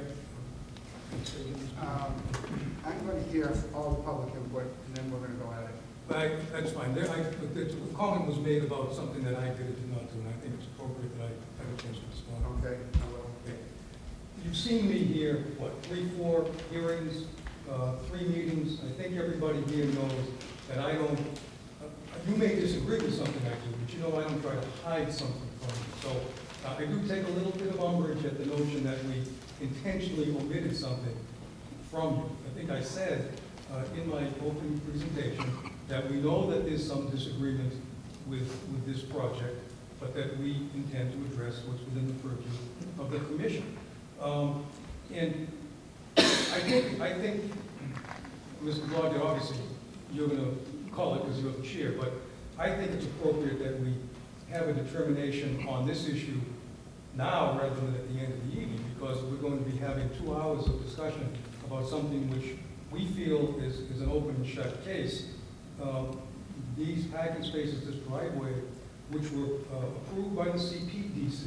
I'm going to hear all the public input, and then we're going to go at it. that's fine. A comment was made about something that I did or did not do, and I think it's appropriate that I have a chance to respond. Okay, I will. Okay. You've seen me here, what, 3, 4 hearings, 3 meetings. I think everybody here knows that I don't, you may disagree with something I do, but you know I don't try to hide something from you. So I do take a little bit of umbrage at the notion that we intentionally omitted something from you. I think I said in my opening presentation that we know that there's some disagreement with this project, but that we intend to address what's within the purview of the commission. And I think, Mr. Blodgett, obviously, you're going to call it because you're the chair, but I think it's appropriate that we have a determination on this issue now rather than at the end of the evening, because we're going to be having 2 hours of discussion about something which we feel is an open and shut case. These parking spaces, this driveway, which were approved by the CPDC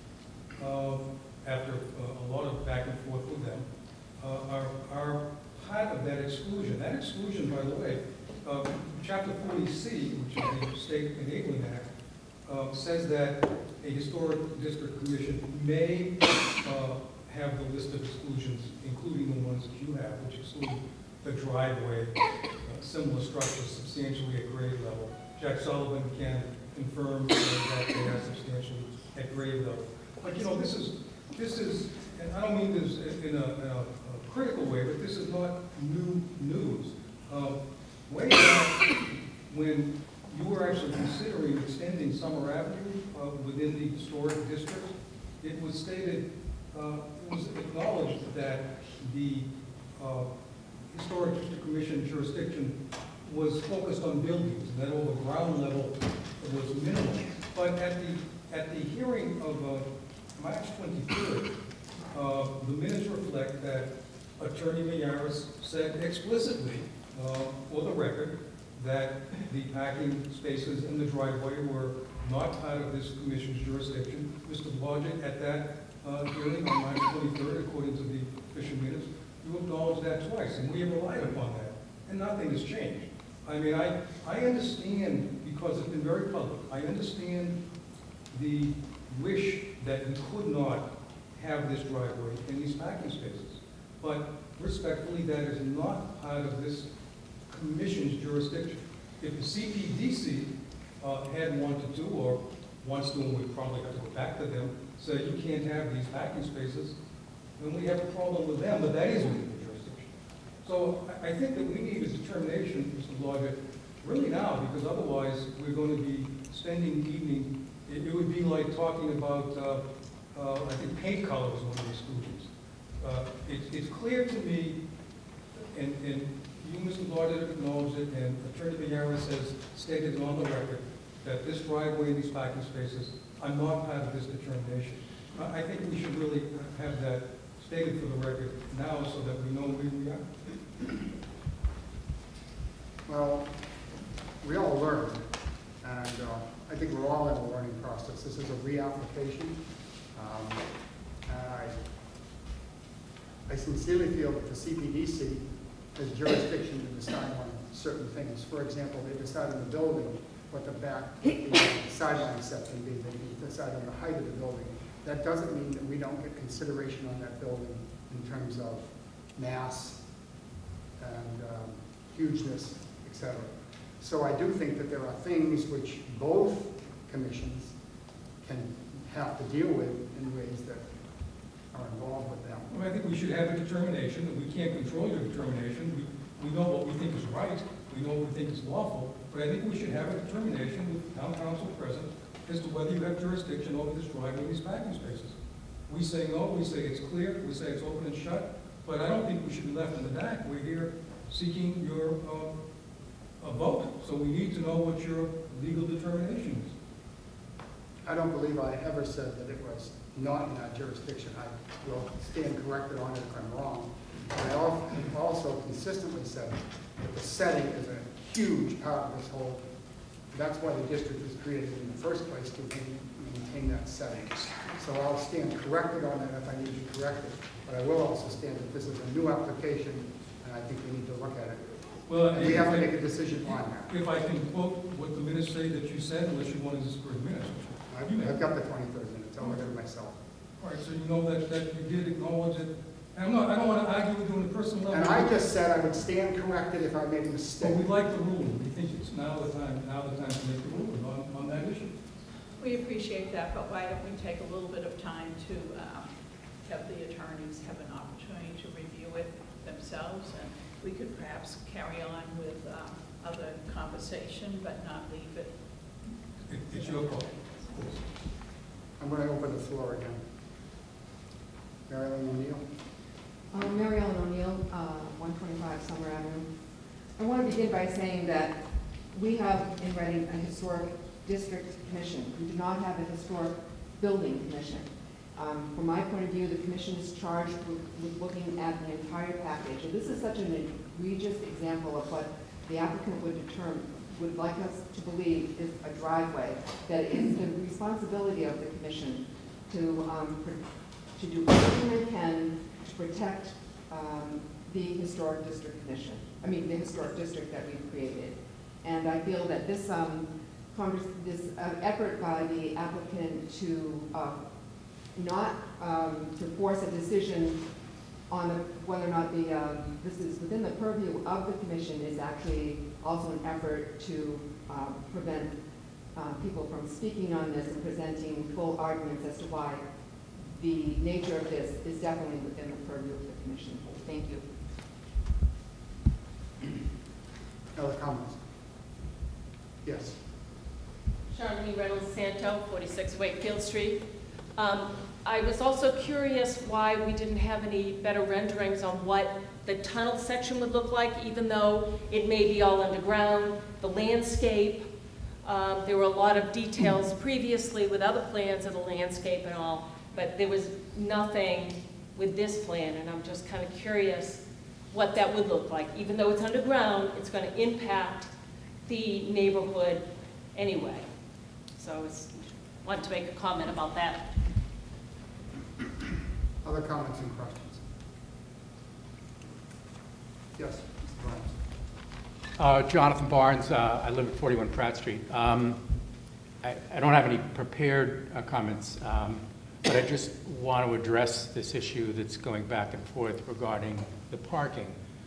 after a lot of back and forth with them, are part of that exclusion. That exclusion, by the way, Chapter 40C, which is the State Enabling Act, says that a historic district commission may have the list of exclusions, including the ones that you have, which exclude the driveway, similar structures substantially at grade level. Jack Sullivan can confirm that they are substantially at grade level. But you know, this is, and I don't mean this in a critical way, but this is not new news. Way back when you were actually considering extending Summer Avenue within the historic district, it was stated, it was acknowledged that the Historic District Commission jurisdiction was focused on buildings, and that over ground level it was minimal. But at the hearing of March 23rd, the minutes reflect that Attorney Mayaris said explicitly, for the record, that the parking spaces in the driveway were not part of this commission's jurisdiction. Mr. Blodgett, at that hearing on March 23rd, according to the official minutes, you acknowledged that twice, and we have relied upon that, and nothing has changed. I mean, I understand, because it's been very public, I understand the wish that we could not have this driveway in these parking spaces. But respectfully, that is not part of this commission's jurisdiction. If the CPDC had wanted to, or wants to, and we probably have to go back to them, say you can't have these parking spaces, then we have a problem with them, but that is within the jurisdiction. So I think that we need a determination, Mr. Blodgett, really now, because otherwise we're going to be spending the evening, it would be like talking about, I think paint color was one of the exclusions. It's clear to me, and you, Mr. Blodgett, acknowledged it, and Attorney Mayaris has stated on the record that this driveway and these parking spaces are not part of this determination. I think we should really have that stated for the record now so that we know where we are. Well, we all learn, and I think we're all in a learning process. This is a reapplication. And I sincerely feel that the CPDC has jurisdiction to decide on certain things. For example, they decide on the building what the sideline set can be. They decide on the height of the building. That doesn't mean that we don't get consideration on that building in terms of mass and hugeness, etc. So I do think that there are things which both commissions can have to deal with in ways that are involved with them. Well, I think we should have a determination, that we can't control your determination. We know what we think is right, we know what we think is lawful, but I think we should have a determination with town council present as to whether you have jurisdiction over this driveway and these parking spaces. We say no, we say it's clear, we say it's open and shut, but I don't think we should be left in the back. We're here seeking your a vote, so we need to know what your legal determination is. I don't believe I ever said that it was not in our jurisdiction. I will stand corrected on it if I'm wrong. But I also consistently said that the setting is a huge part of this whole, that's why the district was created in the first place, to maintain that setting. So I'll stand corrected on it if I need to be corrected. But I will also stand that this is a new application, and I think we need to look at it. Well, And we have to make a decision on that. If I can quote what the minutes say that you said, unless you want to disagree with minutes. I've got the 23rd minutes. I'll look at it myself. All right, so you know that you did acknowledge it. And I don't want to argue with you on a personal level. And I just said I would stand corrected if I made a But mistake. we like the rule. We think it's now the time to make the ruling on that issue. We appreciate that, but why don't we take a little bit of time to have the attorneys have an opportunity to review it themselves, and we could perhaps carry on with other conversation, but not leave it. It's your call. I'm going to open the floor again. Mary Ellen O'Neill. Mary Ellen O'Neill, 125 Summer Avenue. I want to begin by saying that we have in Reading a historic district commission. We do not have a historic building commission. From my point of view, the commission is charged with looking at the entire package. And this is such an egregious example of what the applicant would like us to believe is a driveway, that it is the responsibility of the commission to do everything they can to protect the historic district commission. I mean, the historic district that we've created. And I feel that this effort by the applicant to not to force a decision on whether or not this is within the purview of the commission is actually also an effort to prevent people from speaking on this and presenting full arguments as to why the nature of this is definitely within the purview of the commission. Thank you. Other comments? Yes. Charlene Reynolds Santo, 46 Wakefield Street. I was also curious why we didn't have any better renderings on what the tunnel section would look like, even though it may be all underground, the landscape. There were a lot of details previously with other plans of the landscape and all, but there was nothing with this plan, and I'm just kind of curious what that would look like. Even though it's underground, it's going to impact the neighborhood anyway. So I wanted to make a comment about that. Other comments and questions? Yes, Mr. Barnes. Jonathan Barnes, I live at 41 Pratt Street. I don't have any prepared comments, but I just want to address this issue that's going back and forth regarding the parking.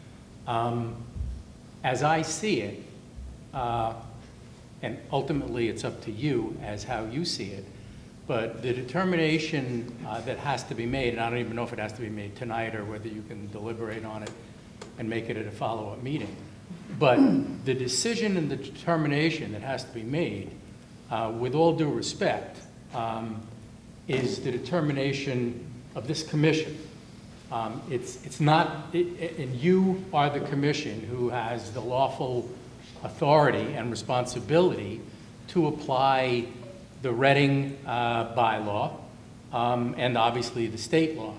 As I see it, and ultimately it's up to you as how you see it, but the determination that has to be made, and I don't even know if it has to be made tonight or whether you can deliberate on it and make it at a follow-up meeting, but the decision and the determination that has to be made, with all due respect, is the determination of this commission. It's not, and you are the commission who has the lawful authority and responsibility to apply the Reading bylaw and obviously the state law.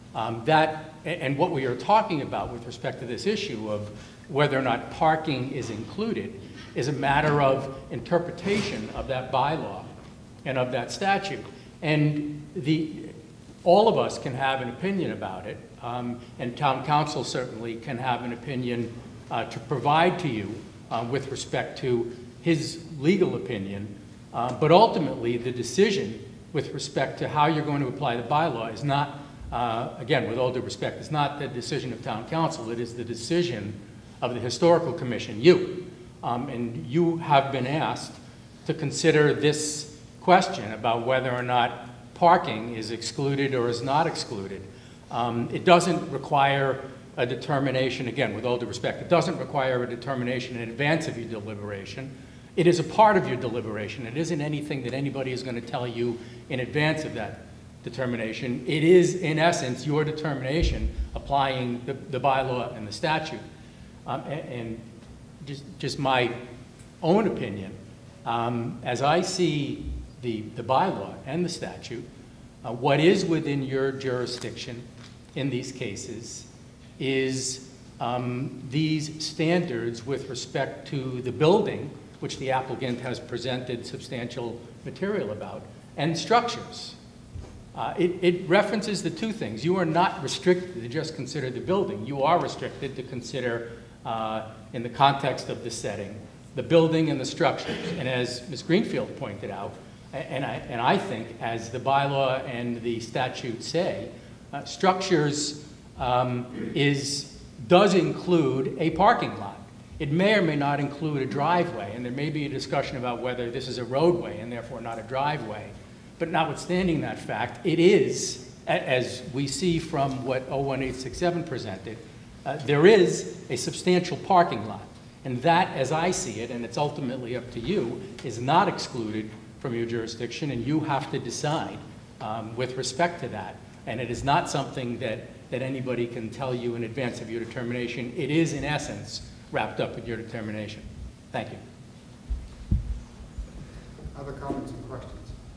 And what we are talking about with respect to this issue of whether or not parking is included is a matter of interpretation of that bylaw and of that statute. And all of us can have an opinion about it, and town council certainly can have an opinion to provide to you with respect to his legal opinion. But ultimately, the decision with respect to how you're going to apply the bylaw is not, again, with all due respect, it's not the decision of town council. It is the decision of the historical commission, you. And you have been asked to consider this question about whether or not parking is excluded or is not excluded. It doesn't require a determination, again, with all due respect, it doesn't require a determination in advance of your deliberation. It is a part of your deliberation. It isn't anything that anybody is going to tell you in advance of that determination. It is, in essence, your determination applying the bylaw and the statute. And just my own opinion, as I see the bylaw and the statute, what is within your jurisdiction in these cases is these standards with respect to the building, which the applicant has presented substantial material about, and structures. It references the two things. You are not restricted to just consider the building. You are restricted to consider, in the context of the setting, the building and the structures. And as Ms. Greenfield pointed out, and I think, as the bylaw and the statute say, structures does include a parking lot. It may or may not include a driveway, and there may be a discussion about whether this is a roadway and therefore not a driveway. But notwithstanding that fact, it is, as we see from what 01867 presented, there is a substantial parking lot. And that, as I see it, and it's ultimately up to you, is not excluded from your jurisdiction, and you have to decide with respect to that. And it is not something that anybody can tell you in advance of your determination. It is, in essence, wrapped up with your determination. Thank you. Other comments and questions?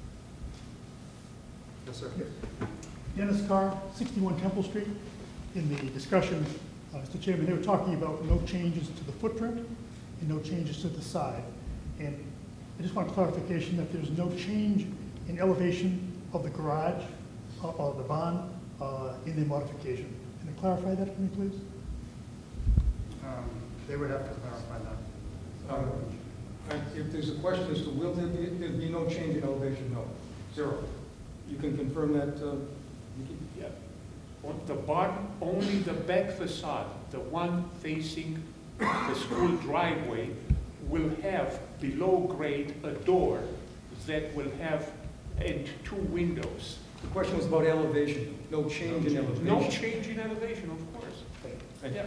Yes, sir. Dennis Carr, 61 Temple Street. In the discussion, Mr. Chairman, they were talking about no changes to the footprint and no changes to the side. And I just want clarification that there's no change in elevation of the garage or the barn in the modification. Can you clarify that for me, please? They would have to clarify that. If there's a question as to will there be no change in elevation, no, 0. You can confirm that, Yeah. On the barn, only the back facade, the one facing the school driveway, will have below grade a door that will have and 2 windows. the question was about elevation, no change in elevation. No change in elevation, of course. Yeah.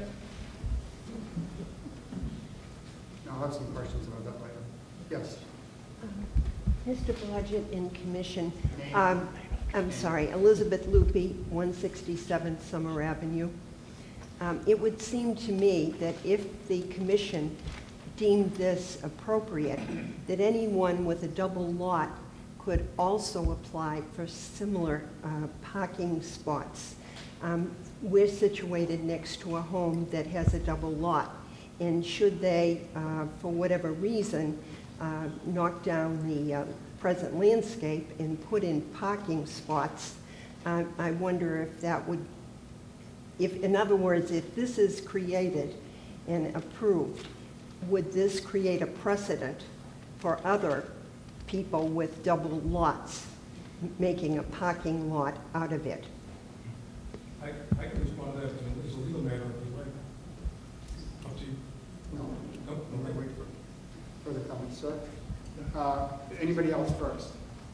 I'll have some questions about that later. Yes. Mr. Blodgett in commission, I'm sorry, Elizabeth Loopy, 167 Summer Avenue. It would seem to me that if the commission deemed this appropriate, that anyone with a double lot could also apply for similar parking spots. We're situated next to a home that has a double lot, and should they, for whatever reason, knock down the present landscape and put in parking spots, I wonder if that would, in other words, if this is created and approved, would this create a precedent for other people with double lots making a parking lot out of it? I can respond to that as a legal matter if you like. Up to you. No. Nope, no, Okay, wait. wait for further comments, sir. Anybody else first?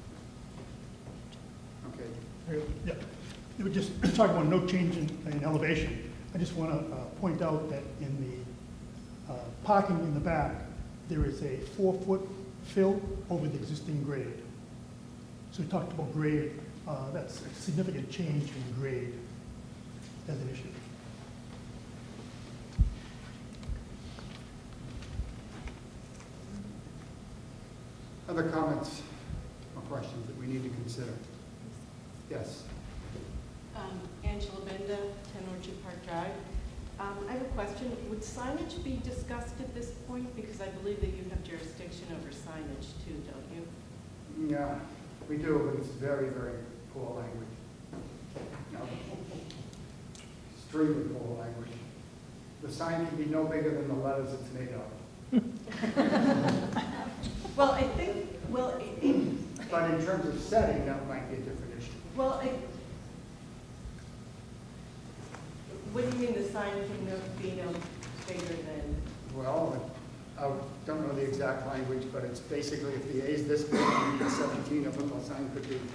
Okay. Yeah, it would just talk about no change in elevation. I just want to point out that in the parking in the back, there is a 4-foot fill over the existing grade. So we talked about grade. That's a significant change in grade as an issue. Other comments or questions that we need to consider? Yes. Angela Benda, 10 Orchard Park Drive. I have a question. Would signage be discussed at this point? Because I believe that you have jurisdiction over signage too, don't you? Yeah, we do, but it's very, very poor language. No. Extremely poor language. The sign can be no bigger than the letters it's made of. Well, I think, But in terms of setting, that might be a different issue. well, what do you mean the sign can be no bigger than? Well, I don't know the exact language, but it's basically if the A is this big, you need 17 of them, the sign could be.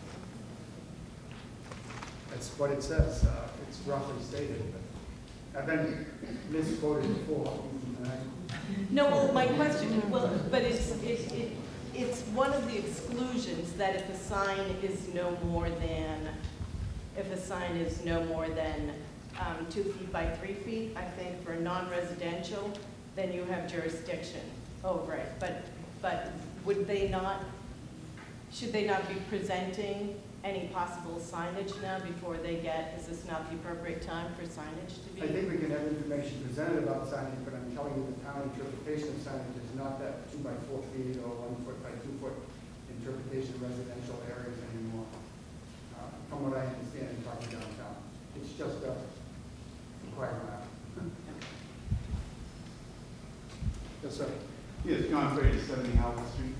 That's what it says. It's roughly stated. But I've been misquoted before. No, well, my question, but it's one of the exclusions that if a sign is no more than, 2 feet by 3 feet, I think for non-residential, then you have jurisdiction over it. But should they not be presenting any possible signage now before they is this not the appropriate time for signage to be? I think we can have information presented about signage, but I'm telling you the town interpretation of signage is not that 2 by 4 feet or 1 foot by 2 foot interpretation of residential areas anymore. From what I understand in talking downtown, it's just a quagmire. Yes, sir. Yes, John Fraser, 70 Howard Street.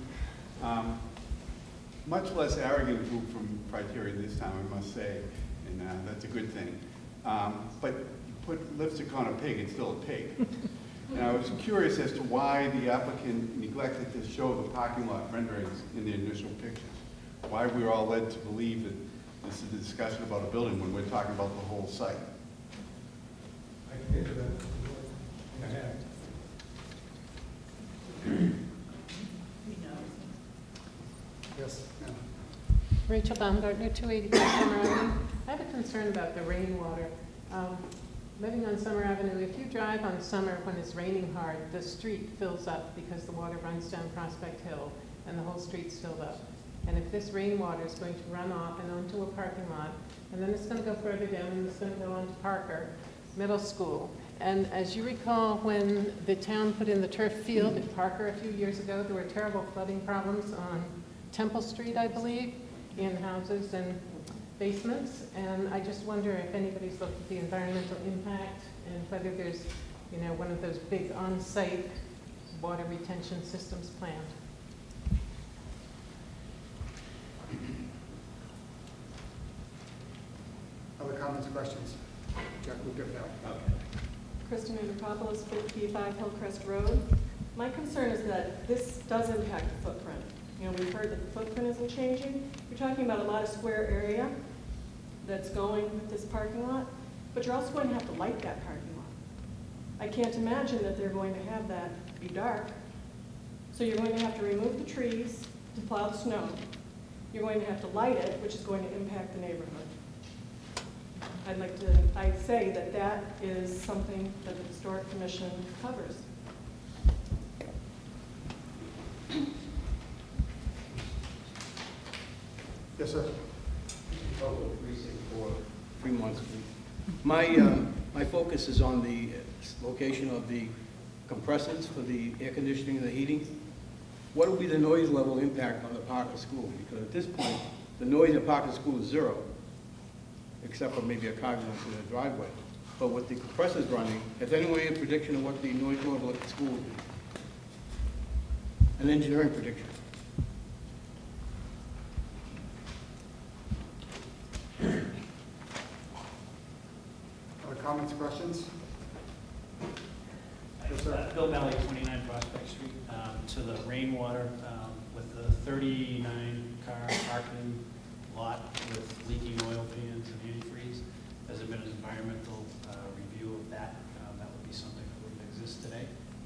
Much less arrogant group from Criteria this time, I must say, and that's a good thing. But you put lipstick on a pig, it's still a pig. And I was curious as to why the applicant neglected to show the parking lot renderings in the initial pictures. Why we were all led to believe that this is a discussion about a building when we're talking about the whole site. I can get to that. I have. Yes, ma'am. Rachel Baumgartner, 285 Summer Avenue. I have a concern about the rainwater. Living on Summer Avenue, if you drive on Summer when it's raining hard, the street fills up because the water runs down Prospect Hill and the whole street's filled up. And if this rainwater is going to run off and onto a parking lot, and then it's going to go further down and it's going to go on to Parker Middle School. And as you recall, when the town put in the turf field at Parker a few years ago, there were terrible flooding problems on Temple Street, I believe, in houses and basements. And I just wonder if anybody's looked at the environmental impact and whether there's, one of those big on-site water retention systems planned. Other comments or questions? Jack, we'll get back. Okay. Kristen Andropoulos, 55 Hillcrest Road. My concern is that this does impact the footprint. We've heard that the footprint isn't changing. You're talking about a lot of square area that's going with this parking lot, but you're also going to have to light that parking lot. I can't imagine that they're going to have that be dark. So you're going to have to remove the trees to plow the snow. you're going to have to light it, which is going to impact the neighborhood. I'd say that that is something that the Historic Commission covers. Yes, sir. Fremont Street. My focus is on the location of the compressors for the air conditioning and the heating. What will be the noise level impact on the Parker School? Because at this point, the noise at Parker School is zero, except for maybe a car going through the driveway. But with the compressors running, has anyone any prediction of what the noise level at the school will be? An engineering prediction. Other comments, questions? Yes, sir. Bill Melly, 29 Prospect Street. To the rainwater, with the 39-car parking lot with leaking oil pans and antifreeze, has there been an environmental review of that? That would be something that wouldn't exist today.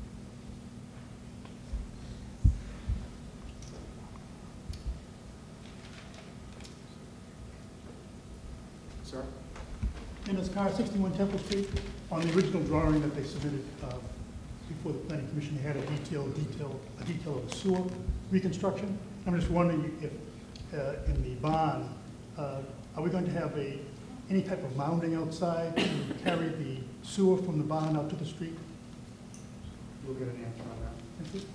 Sir? Dennis Carr, 61 Temple Street. On the original drawing that they submitted before the planning commission, they had a detail of the sewer reconstruction. I'm just wondering if in the barn, are we going to have any type of mounding outside to carry the sewer from the barn out to the street? We'll get an answer on that. Thank you.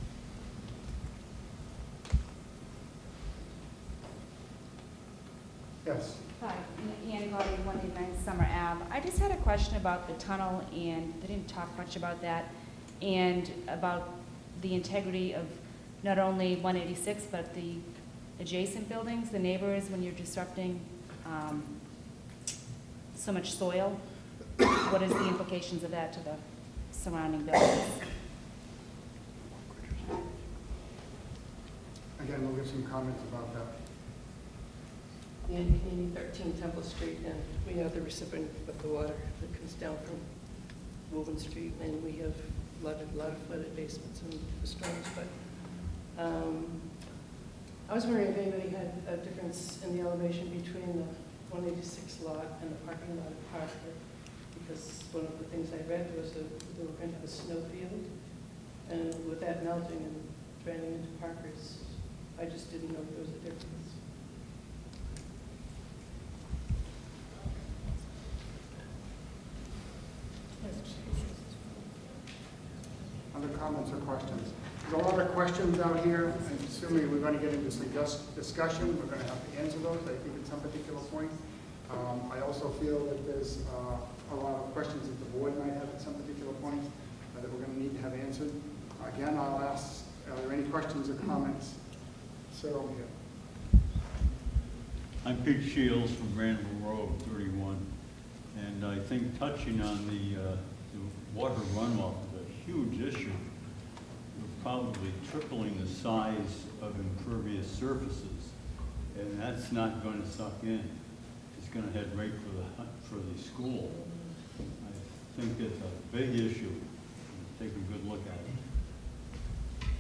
Yes. Hi, Ann Gaudy, 189 Summer Ave. I just had a question about the tunnel, and they didn't talk much about that, and about the integrity of not only 186, but the adjacent buildings, the neighbors, when you're disrupting so much soil. What is the implications of that to the surrounding buildings? Again, we'll get some comments about that. Andy Haney, 13 Temple Street, and we are the recipient of the water that comes down from Woburn Street, and we have a lot of flooded basements and the storms, but I was wondering if anybody had a difference in the elevation between the 186 lot and the parking lot at Parker, because one of the things I read was that they were going to have a snow field, and with that melting and draining into Parker's, I just didn't know if there was a difference. Other comments or questions? There's a lot of questions out here. I'm assuming we're going to get into some discussion. We're going to have to answer those, I think, at some particular point. I also feel that there's a lot of questions that the board might have at some particular point that we're going to need to have answered. Again, I'll ask, are there any questions or comments? Sir, over here. I'm Pete Shields from Granville Road, 31. And I think touching on the water runoff is a huge issue. We're probably tripling the size of impervious surfaces, and that's not going to suck in. It's going to head right for the school. I think it's a big issue. Take a good look at it.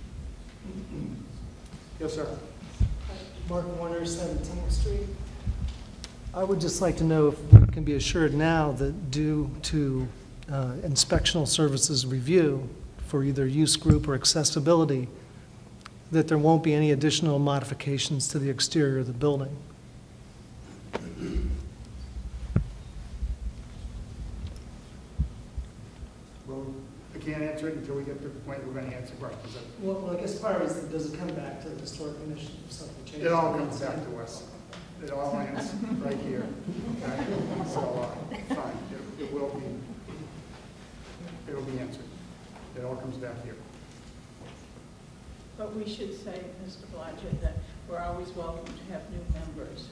Yes, sir. Mark Warner, 17th Street. I would just like to know if we can be assured now that due to inspectional services review for either use group or accessibility, that there won't be any additional modifications to the exterior of the building. Well, I can't answer it until we get to the point we're going to answer questions. Well, I guess part is, does it come back to the historic commission if something changes? It all comes back to us. It all ends right here. Okay? So, fine, it'll be answered. It all comes back here. But we should say, Mr. Blodgett, that we're always welcome to have new members.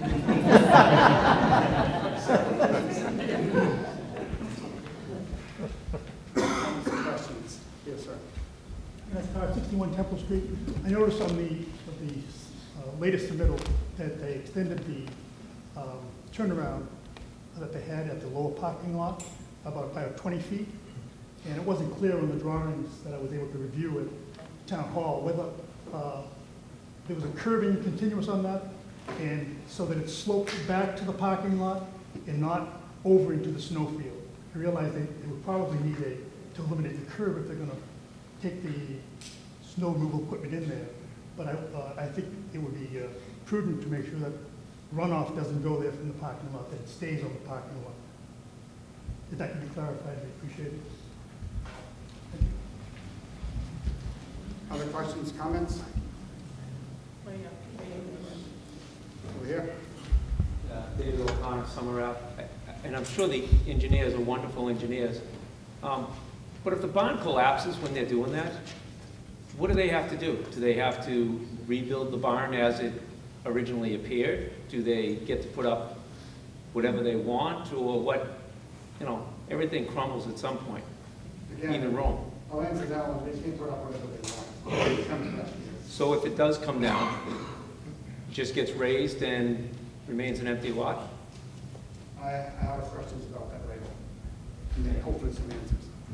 Questions? Yes, sir. That's 61 Temple Street. I noticed on the latest submittal that they extended the turnaround that they had at the lower parking lot about 20 feet. And it wasn't clear on the drawings that I was able to review at Town Hall whether there was a curbing continuous on that, and so that it sloped back to the parking lot and not over into the snowfield. I realized they would probably need to eliminate the curb if they're gonna take the snow removal equipment in there. But I think it would be prudent to make sure that runoff doesn't go there from the parking lot, that it stays on the parking lot. If that can be clarified, I'd appreciate it. Thank you. Other questions, comments? Over here. David O'Connor, Summer Ave. And I'm sure the engineers are wonderful engineers. But if the barn collapses when they're doing that, what do they have to do? Do they have to rebuild the barn as it originally appeared? Do they get to put up whatever they want, or what? You know, everything crumbles at some point, Again, even Rome. I'll answer that one. They can put up whatever they want. It comes back to you. So if it does come down, it just gets raised and remains an empty lot? I have questions about that later. And then hopefully some answers.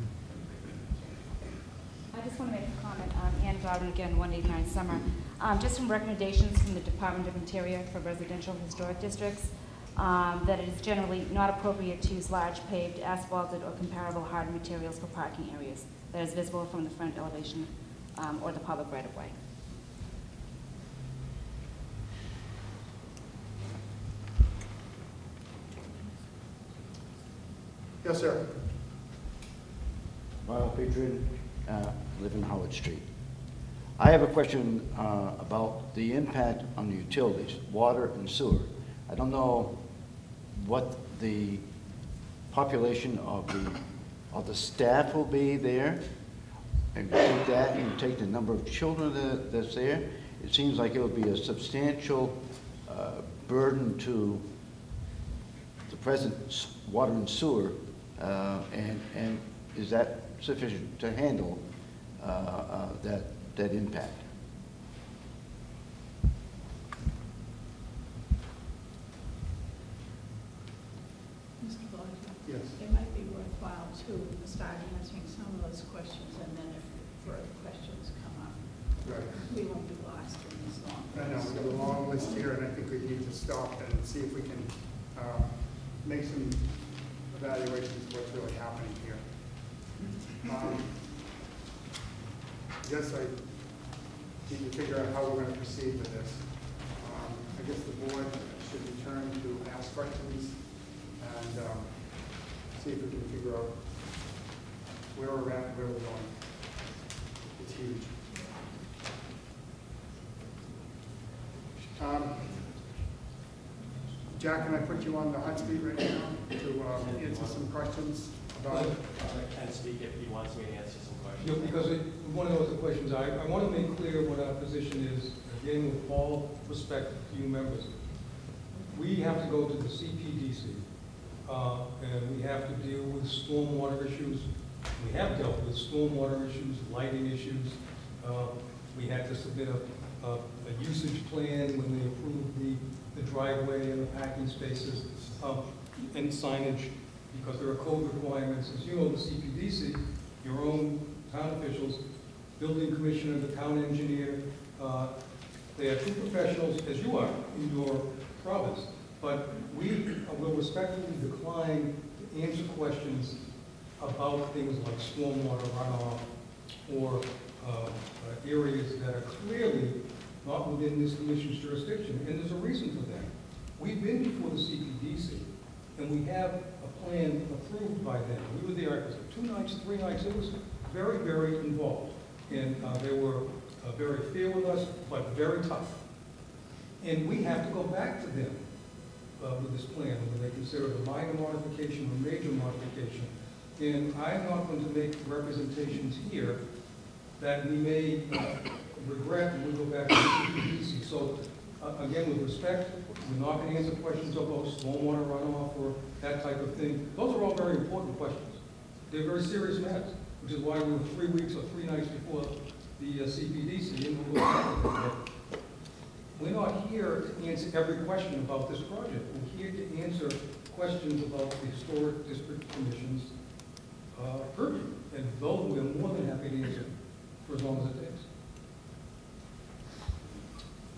I just want to make a comment on Ann Gowden, again, 189 Summer. Just some recommendations from the Department of Interior for residential historic districts, that it is generally not appropriate to use large paved, asphalted, or comparable hard materials for parking areas that is visible from the front elevation or the public right-of-way. Yes, sir. Ronald Patron, live in Howard Street. I have a question about the impact on the utilities, water and sewer. I don't know what the population of the staff will be there, and take that and take the number of children that's there. It seems like it would be a substantial burden to the present water and sewer, and is that sufficient to handle that impact? Mr. Lloyd? Yes. It might be worthwhile to start answering some of those questions, and then if further questions come up, Right. we won't be lost in this long I know, list. we've got a long list here, and I think we need to stop and see if we can make some evaluations of what's really happening here. I guess I need to figure out how we're going to proceed with this. I guess the board should return to ask questions and see if we can figure out where we're at and where we're going. It's huge. Jack, can I put you on the hot seat right now to answer some questions about? I can speak if he wants me to answer some questions. You know, because one of those questions, I want to make clear what our position is, again, with all respect to you members. We have to go to the CPDC, and we have to deal with stormwater issues. We have dealt with stormwater issues, lighting issues. We had to submit a usage plan when they approved the driveway and the parking spaces, and signage, because there are code requirements. As you know, the CPDC, your own town officials, building commissioner, the town engineer, they are two professionals, as you are, in your province. But we will respectfully decline to answer questions about things like stormwater runoff or areas that are clearly not within this commission's jurisdiction, and there's a reason for that. We've been before the CPDC, and we have a plan approved by them. We were there 2 nights, 3 nights. It was very, very involved, and they were very fair with us, but very tough. And we have to go back to them with this plan, whether they consider it a minor modification or major modification. And I'm not going to make representations here that we may regret when we go back to the CPDC. So, again, with respect, we're not going to answer questions about stormwater runoff or that type of thing. Those are all very important questions. They're very serious matters, which is why we were 3 weeks or 3 nights before the CPDC. And we're not here to answer every question about this project. We're here to answer questions about the Historic District Commission's purview. And those we're more than happy to answer for as long as it takes.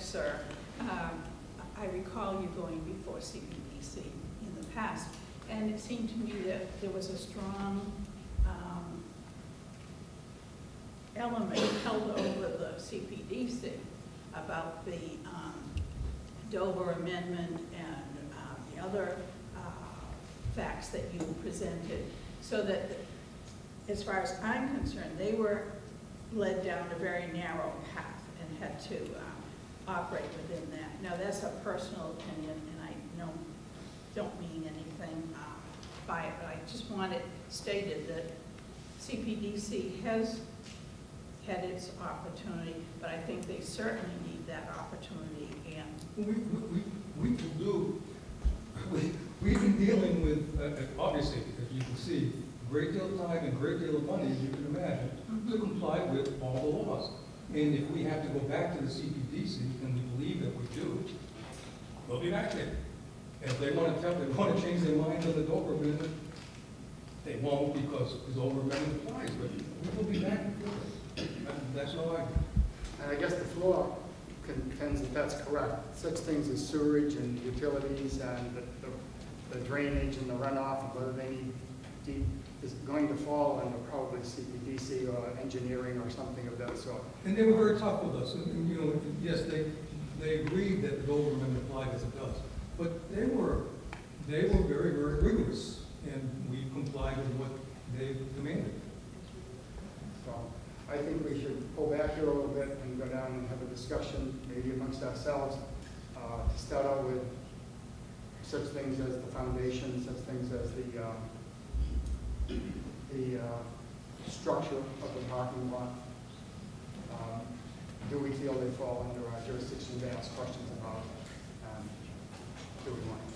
sir. I recall you going before CPDC in the past, and it seemed to me that there was a strong element held over the CPDC about the Dover Amendment and the other facts that you presented, so that, as far as I'm concerned, they were led down a very narrow path and had to operate within that. Now, that's a personal opinion, and I don't mean anything by it, but I just want it stated that CPDC has had its opportunity, but I think they certainly need that opportunity again. We've been dealing with, obviously, as you can see, a great deal of time and a great deal of money, as you can imagine, to comply with all the laws. And if we have to go back to the CPDC, and we believe that we do, we'll be back there. And if they want to change their mind on the Dover Amendment, they won't, because the Dover Amendment applies, but we will be back and forth. That's no argument. And I guess the floor contends that that's correct. Such things as sewerage and utilities and the drainage and the runoff, and whether they need deep, is going to fall under probably CPDC or engineering or something of that sort. And they were very tough with us. And you know, yes, they agreed that the Dover Amendment applied as it does. But they were very, very rigorous, and we complied with what they demanded. So I think we should pull back here a little bit and go down and have a discussion, maybe amongst ourselves, to start out with such things as the foundation, such things as the structure of the parking lot. Do we feel they fall under our jurisdiction to ask questions about? Do we want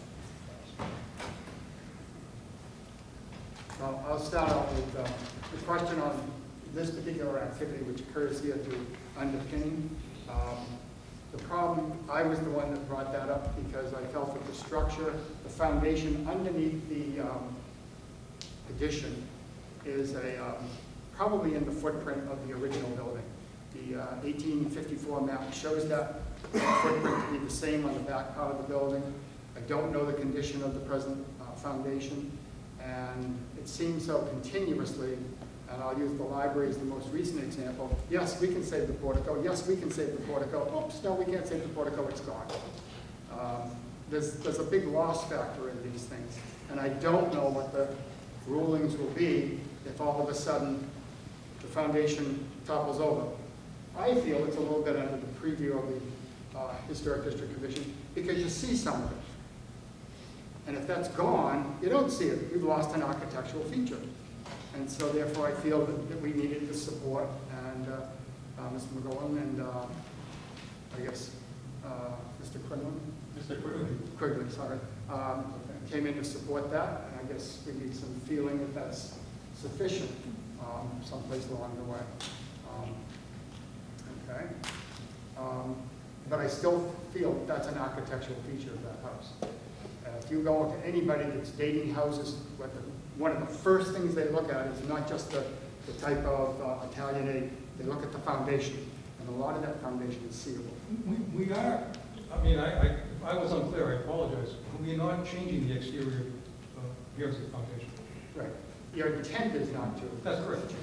to? Well, I'll start out with the question on this particular activity, which occurs here through underpinning. The problem, I was the one that brought that up because I felt that the structure, the foundation underneath the addition is probably in the footprint of the original building. The 1854 map shows that footprint to be the same on the back part of the building. I don't know the condition of the present foundation, and it seems so continuously. And I'll use the library as the most recent example. Yes, we can save the portico. Yes, we can save the portico. Oops, no, we can't save the portico. It's gone. There's a big loss factor in these things. And I don't know what the rulings will be if all of a sudden the foundation topples over. I feel it's a little bit under the preview of the Historic District Commission because you see some of it. And if that's gone, you don't see it. We've lost an architectural feature. And so therefore I feel that we needed the support, and Mr. McGowan and I guess Mr. Quinlan? Mr. Quigley, sorry, came in to support that, and I guess we need some feeling that that's sufficient someplace along the way. Okay. But I still feel that that's an architectural feature of that house. If you go to anybody that's dating houses, one of the first things they look at is not just the type of Italianate, they look at the foundation. And a lot of that foundation is sealable. We are, I mean, if I was unclear, I apologize. We are not changing the exterior appearance of the foundation. Right. Your intent is not to. That's correct.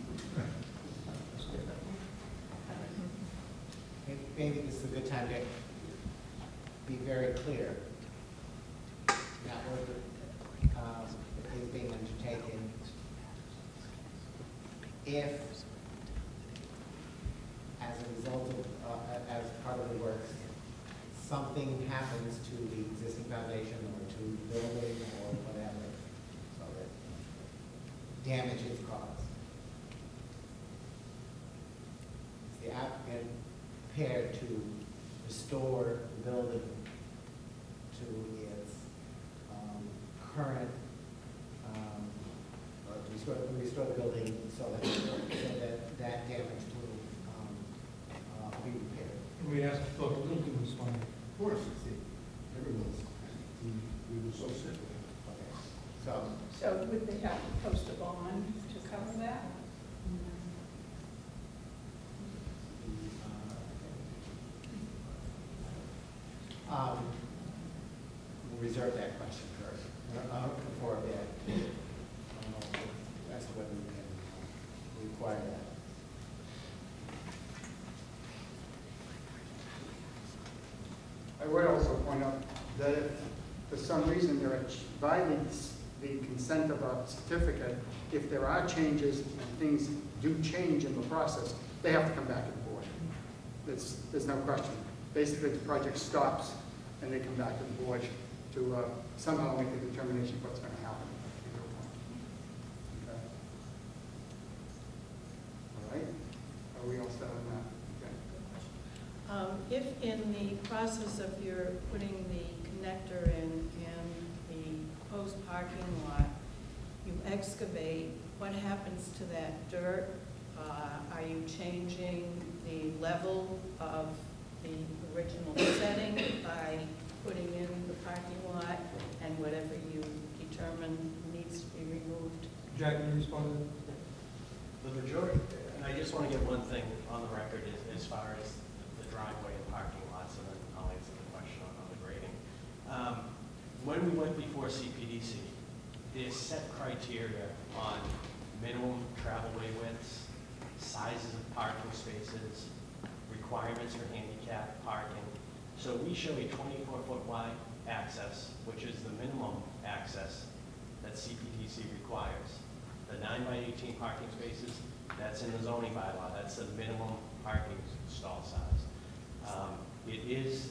Maybe this is a good time to be very clear. That work is being undertaken. If, as a result of, as part of the work, something happens to the existing foundation or to the building or whatever, so that damage is caused, is the applicant prepared to restore the building to its current, or restore the building so that that damage will be repaired? We asked Dr. Littleton to respond. Of course, everyone's, we were so sick. Okay. So would they have to post a bond to cover that? reserve that question first. Before that, I don't know as to whether we can require that. I would also point out that if for some reason they're providing the consent of a certificate, if there are changes and things do change in the process, they have to come back to the board. There's no question. Basically, the project stops and they come back to the board to somehow make the determination of what's going to happen. Okay. All right? Are we all set on that? If in the process of your putting the connector in the proposed parking lot, you excavate, what happens to that dirt? Are you changing the level of the original setting by putting in the parking lot and whatever you determine needs to be removed? Jack, can you respond to that? The majority, and I just want to get one thing on the record as far as the driveway and parking lots, and then I'll answer the question on the grading. When we went before CPDC, there's set criteria on minimum travelway widths, sizes of parking spaces, requirements for handicap parking. So we show a 24-foot wide access, which is the minimum access that CPDC requires. The 9 by 18 parking spaces, that's in the zoning bylaw. That's the minimum parking stall size. It is,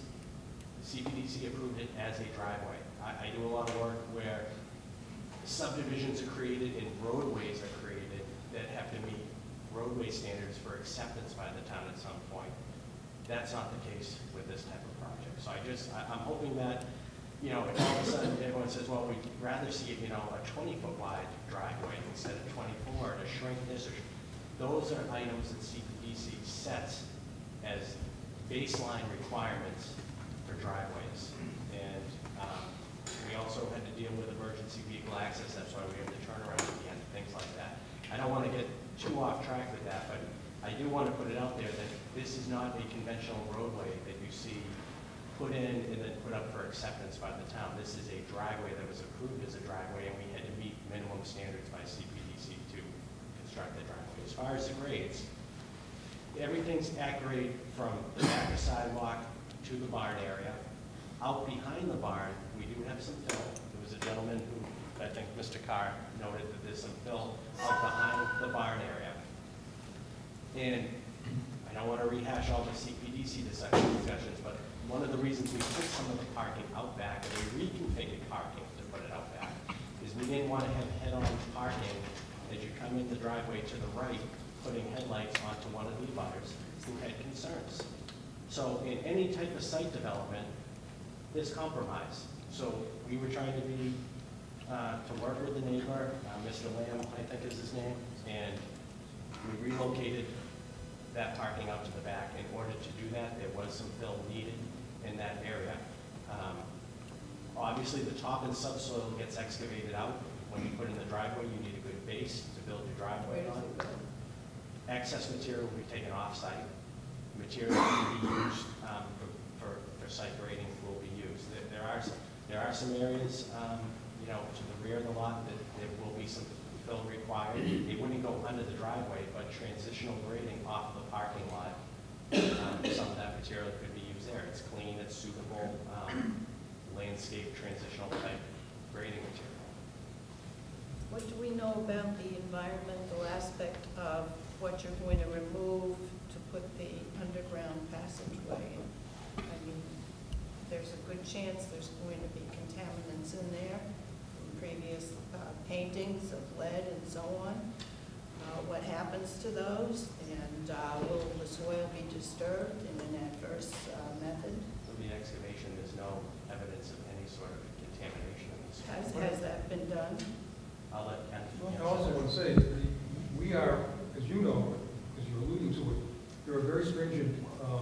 CPDC approved it as a driveway. I do a lot of work where subdivisions are created and roadways are created that have to meet roadway standards for acceptance by the town at some point. That's not the case with this type of project. So I'm hoping that, if all of a sudden everyone says, well, we'd rather see, a 20-foot wide driveway instead of 24 to shrink this, those are items that CPDC sets as baseline requirements for driveways. And we also had to deal with emergency vehicle access. That's why we have the turnaround at the end, things like that. I don't want to get too off track with that, but I do want to put it out there that this is not a conventional roadway that you see put in and then put up for acceptance by the town. This is a driveway that was approved as a driveway, and we had to meet minimum standards by CPDC to construct the driveway. As far as the grades, everything's at grade from the back of the sidewalk to the barn area. Out behind the barn, we do have some fill. There was a gentleman who, I think Mr. Carr, noted that there's some fill out behind the barn area. And I don't want to rehash all the CPDC discussions, but one of the reasons we put some of the parking out back, and we reconfigured parking to put it out back, is we didn't want to have head-on parking as you come in the driveway to the right, putting headlights onto one of the abutters who had concerns. So in any type of site development, there's compromise. So we were trying to be, to work with the neighbor, Mr. Lamb, I think is his name, and we relocated that parking out to the back. In order to do that, there was some fill needed in that area. Obviously, the top and subsoil gets excavated out. When you put in the driveway, you need a good base to build your driveway on. Excess material will be taken off-site. Material will be used for site grading will be used. There are some areas, to the rear of the lot that there will be some fill required. It wouldn't go under the driveway, but transitional grading off the parking lot, some of that material could be used there. It's clean, it's suitable, landscape transitional type grading material. What do we know about the environmental aspect of what you're going to remove to put the underground passageway in? I mean, there's a good chance there's going to be contaminants in there from previous paintings of lead and so on. What happens to those? And will the soil be disturbed in an adverse method? From the excavation, there's no evidence of any sort of contamination in this. Has that been done? I'll let Ken. I also want to say, we are, as you know, as you're alluding to it, there are very stringent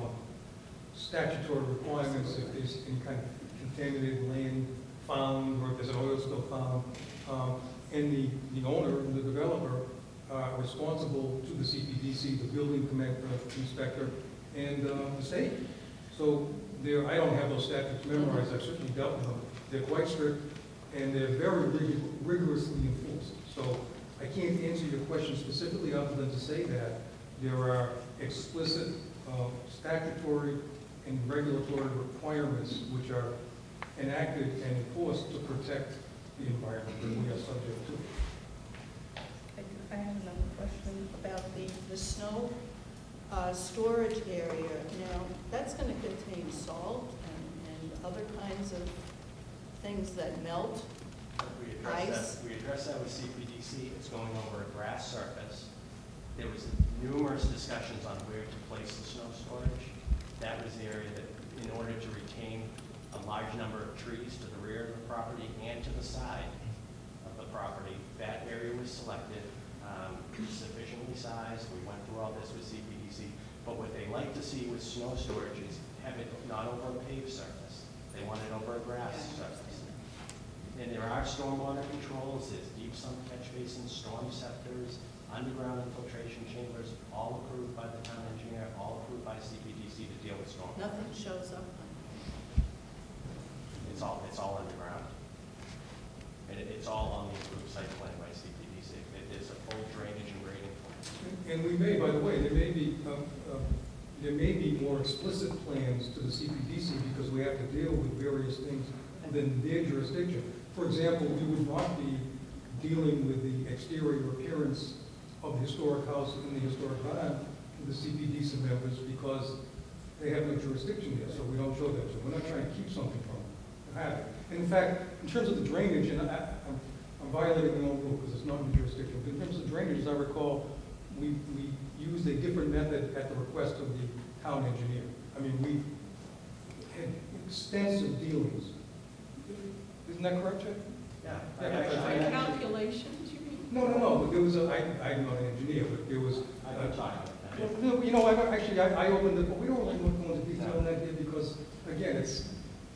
statutory requirements if there's any kind of contaminated land found, or if there's an oil spill found. And the owner, the developer, are responsible to the CPDC, the building inspector, and the state. So I don't have those statutes memorized, I've certainly dealt with them. They're quite strict, and they're very rigorously enforced. So I can't answer your question specifically other than to say that there are explicit statutory and regulatory requirements which are enacted and enforced to protect the environment that we are subject to. I have another question about the snow storage area. Now, that's going to contain salt and other kinds of things that melt, ice. We addressed that with CPDC. It's going over a grass surface. There was numerous discussions on where to place the snow storage. That was the area that, in order to retain a large number of trees to the rear of the property and to the side of the property, that area was selected, sufficiently sized. We went through all this with CPDC. But what they like to see with snow storage is have it not over a paved surface. They want it over a grass surface. And there are stormwater controls, there's deep sump catch basins, storm scepters, underground infiltration chambers, all approved by the town engineer, all approved by CPDC to deal with stormwater. Nothing shows up. It's all underground. And it's all on the approved site plan by CPDC. There's a full drainage and grading plan. And we may, by the way, there may be more explicit plans to the CPDC because we have to deal with various things within their jurisdiction. For example, we would not be dealing with the exterior appearance of the historic house in the historic barn with the CPDC members because they have no jurisdiction there, so we don't show that. So we're not trying to keep something from having. In fact, in terms of the drainage, and I'm violating my own rule because it's not in the jurisdiction, but in terms of drainage, as I recall, we used a different method at the request of the town engineer. I mean, we had extensive dealings. Isn't that correct, Chad? For calculations, you mean? No, but there was I'm not an engineer, but there was. I'm talking about that. No, you know, I opened it, but we don't really want to go into detail on that here because, again, it's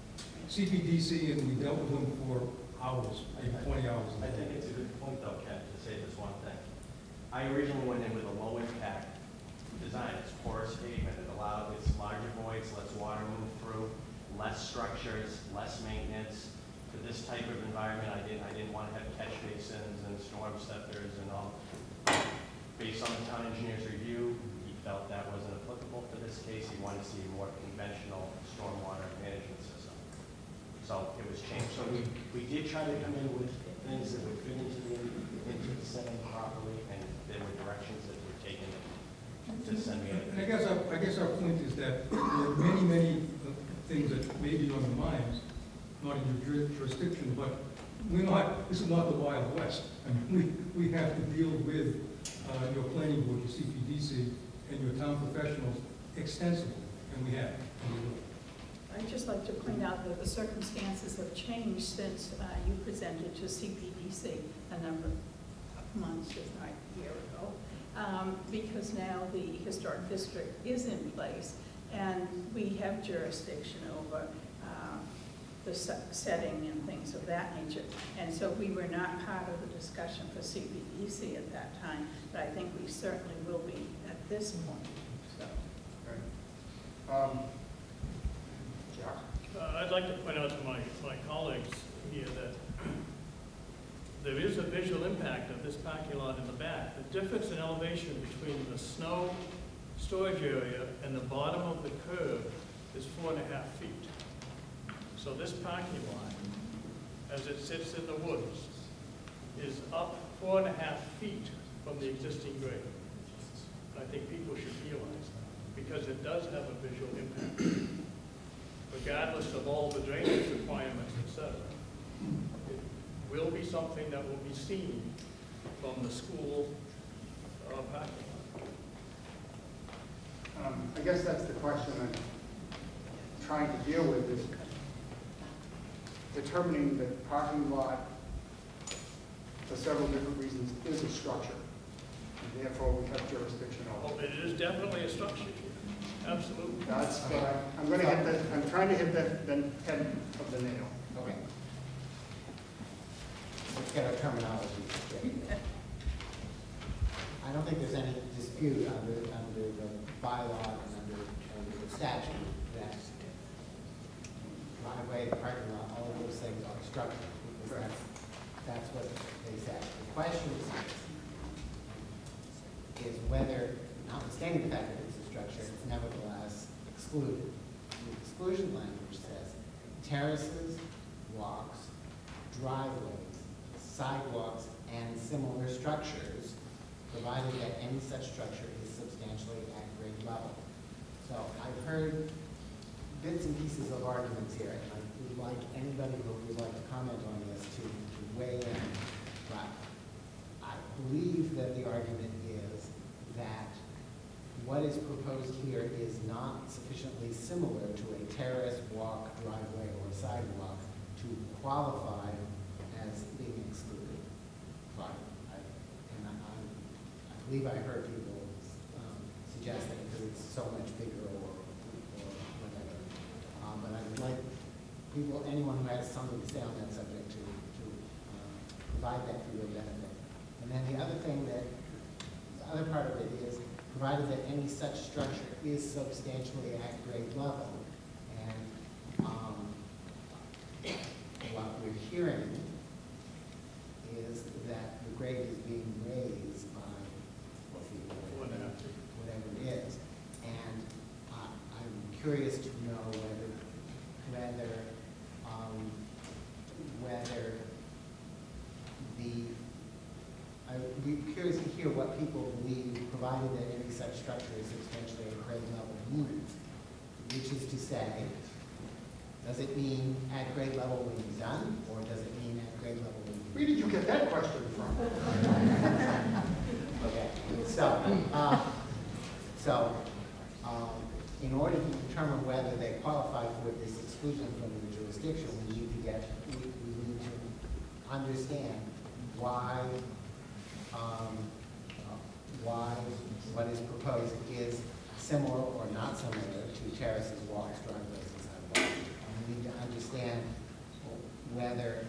CPDC and we dealt with them for hours, maybe 20 hours. I think it's a good point, though, Ken, to say this one thing. I originally went in with a low-impact design. It's porous pavement. It allowed its larger voids, lets water move through, less structures, less maintenance. For this type of environment, I didn't want to have catch basins and storm scepters and all. Based on the town engineer's review, he felt that wasn't applicable for this case. He wanted to see a more conventional stormwater management system. So it was changed. So we did try to come in with things that would fit into the setting properly, and there were directions that were taken to send me. And I guess our point is that there are many things that may be on the minds, not in your jurisdiction, but this is not the Wild West. I mean, we have to deal with your planning board, your CPDC, and your town professionals extensively, and we have. And we will. I'd just like to point out that the circumstances have changed since you presented to CPDC a number of months, if not a year ago, because now the historic district is in place and we have jurisdiction over the setting and things of that nature. And so we were not part of the discussion for CPDC at that time, but I think we certainly will be at this point. So. I'd like to point out to my colleagues here that there is a visual impact of this parking lot in the back. The difference in elevation between the snow storage area and the bottom of the curb is 4.5 feet. So this parking lot, as it sits in the woods, is up 4.5 feet from the existing grade. And I think people should realize that because it does have a visual impact. Regardless of all the drainage requirements, etc. It will be something that will be seen from the school parking lot. I guess that's the question I'm trying to deal with is determining the parking lot for several different reasons is a structure. And therefore, we have jurisdiction over it. It is definitely a structure here. Absolutely. That's what I'm going to hit that. I'm trying to hit the head of the nail. Okay. Let's get our terminology straight. I don't think there's any dispute under the bylaw and under the statute that driveway, the parking lot, all of those things are structure, because that's what they said. The question is whether, notwithstanding the fact that it's a structure, it's nevertheless excluded. The exclusion language says terraces, walks, driveways, sidewalks, and similar structures, provided that any such structure is substantially at grade level. So I've heard bits and pieces of arguments here, and I would like anybody who would like to comment on this to weigh in. But I believe that the argument is that what is proposed here is not sufficiently similar to a terrace, walk, driveway, or sidewalk to qualify as being excluded. But I believe I heard people suggest that because it's so much bigger or whatever. But I would like people, anyone who has something to say on that subject to provide that for your benefit. And then the other thing that, the other part of it is, provided that any such structure is substantially at grade level. And what we're hearing is that the grade is being raised by 4 feet, or whatever it is. And I'm curious to know I'd be curious to hear what people believe, provided that any such structure is substantially at grade level means. Which is to say, does it mean at grade level when you're done, or does it mean at grade level when you're... Where did you get that question from? Okay, in order to determine whether they qualify for this exclusion from the jurisdiction, we need to understand why what is proposed is similar or not similar to terraces, walks, driveways, and sidewalks. And we need to understand whether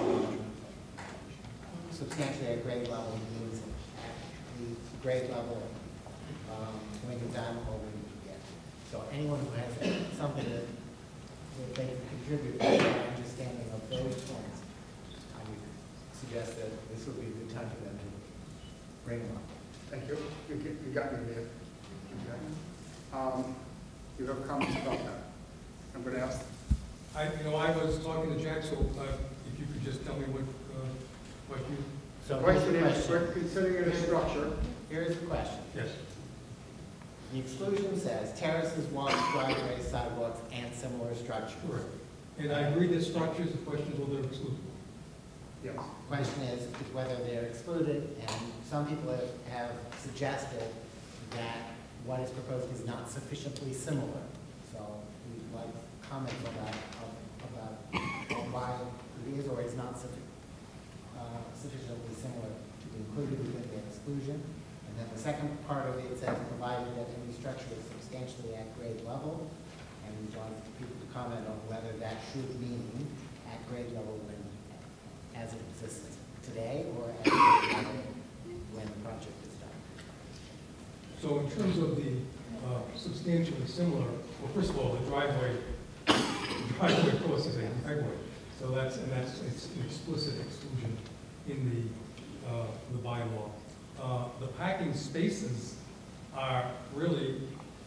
substantially at grade level means at the grade level when you're done or when you get. So anyone who has something that they can contribute to their understanding of those points, I would suggest that this would be a good time for them to bring them up. Thank you. You got me there. Okay. You have comments about that? I'm going to ask. I was talking to Jack, so if you could just tell me what you... So the question is, we're considering it a structure. Here is the question. Yes. The exclusion says terraces, walks, driveways, sidewalks, and similar structures. Correct. And I agree that structures, the question is whether they're excluded. Yes. The question is whether they're excluded, and some people have suggested that what is proposed is not sufficiently similar. So we'd like comments about why it is or is not sufficiently similar to be included within the exclusion. And then the second part of it says provided that any structure is substantially at grade level, and we'd like people to comment on whether that should mean at grade level as it exists today, or at grade level when the project is done. So in terms of the substantially similar, well, first of all, the driveway of course is a driveway. So it's an explicit exclusion in the bylaw. The parking spaces are really,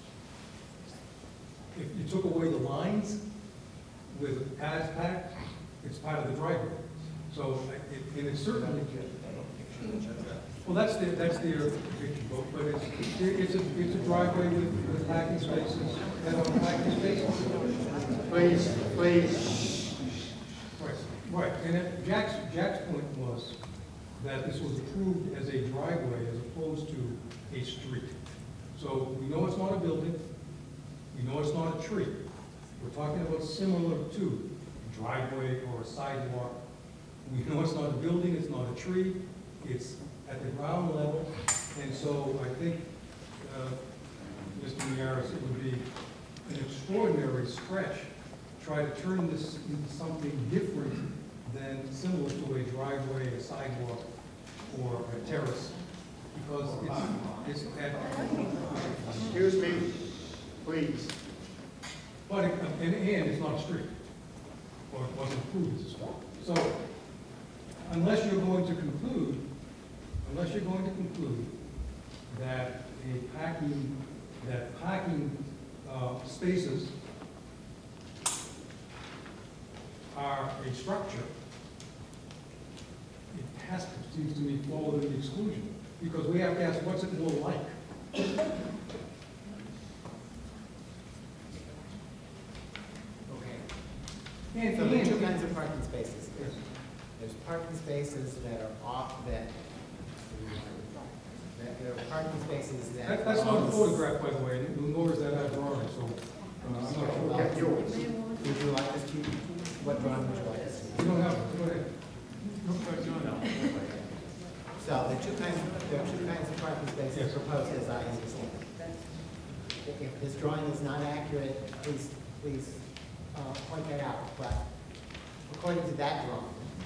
if you took away the lines with as packed, it's part of the driveway. So and it's certainly, well, that's their picture, but it's a driveway with parking spaces and on parking spaces. Please. Right. And Jack's point was that this was approved as a driveway as opposed to a street. So we know it's not a building. We know it's not a tree. We're talking about similar to a driveway or a sidewalk. We know it's not a building, it's not a tree, it's at the ground level. And so I think, Mr. Miyares, it would be an extraordinary stretch to try to turn this into something different than similar to a driveway, a sidewalk, or a terrace, because it's at... Excuse me, please. But, and it's not a street. or it wasn't approved as a swamp. So unless you're going to conclude that parking spaces are a structure, it has to, seems to me, fall within the exclusion, because we have to ask, what's it more like? Okay. So there are two kinds of parking spaces. There's parking spaces that are off, that there are parking spaces that. That's not a photograph, by the way, nor is that our drawing, so I'm not sure. Well, yours. Would you like us to, what drawing would you like us to? You don't have it, go ahead. So there are two kinds of parking spaces proposed as I understand it. If this drawing is not accurate, please point that out. But according to that drawing,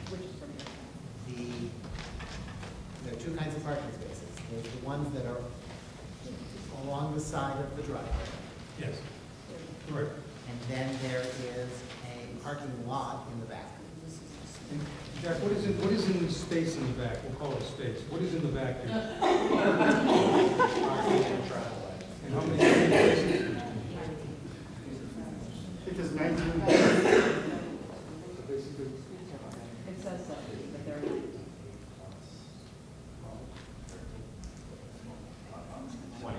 there are two kinds of parking spaces. There's the ones that are along the side of the driveway. Yes. Correct. And then there is a parking lot in the back. Jack, what is in the space in the back? We'll call it space. What is in the back here? Parking and travel. And how many spaces? I think there's 19. It says so, but there are 20.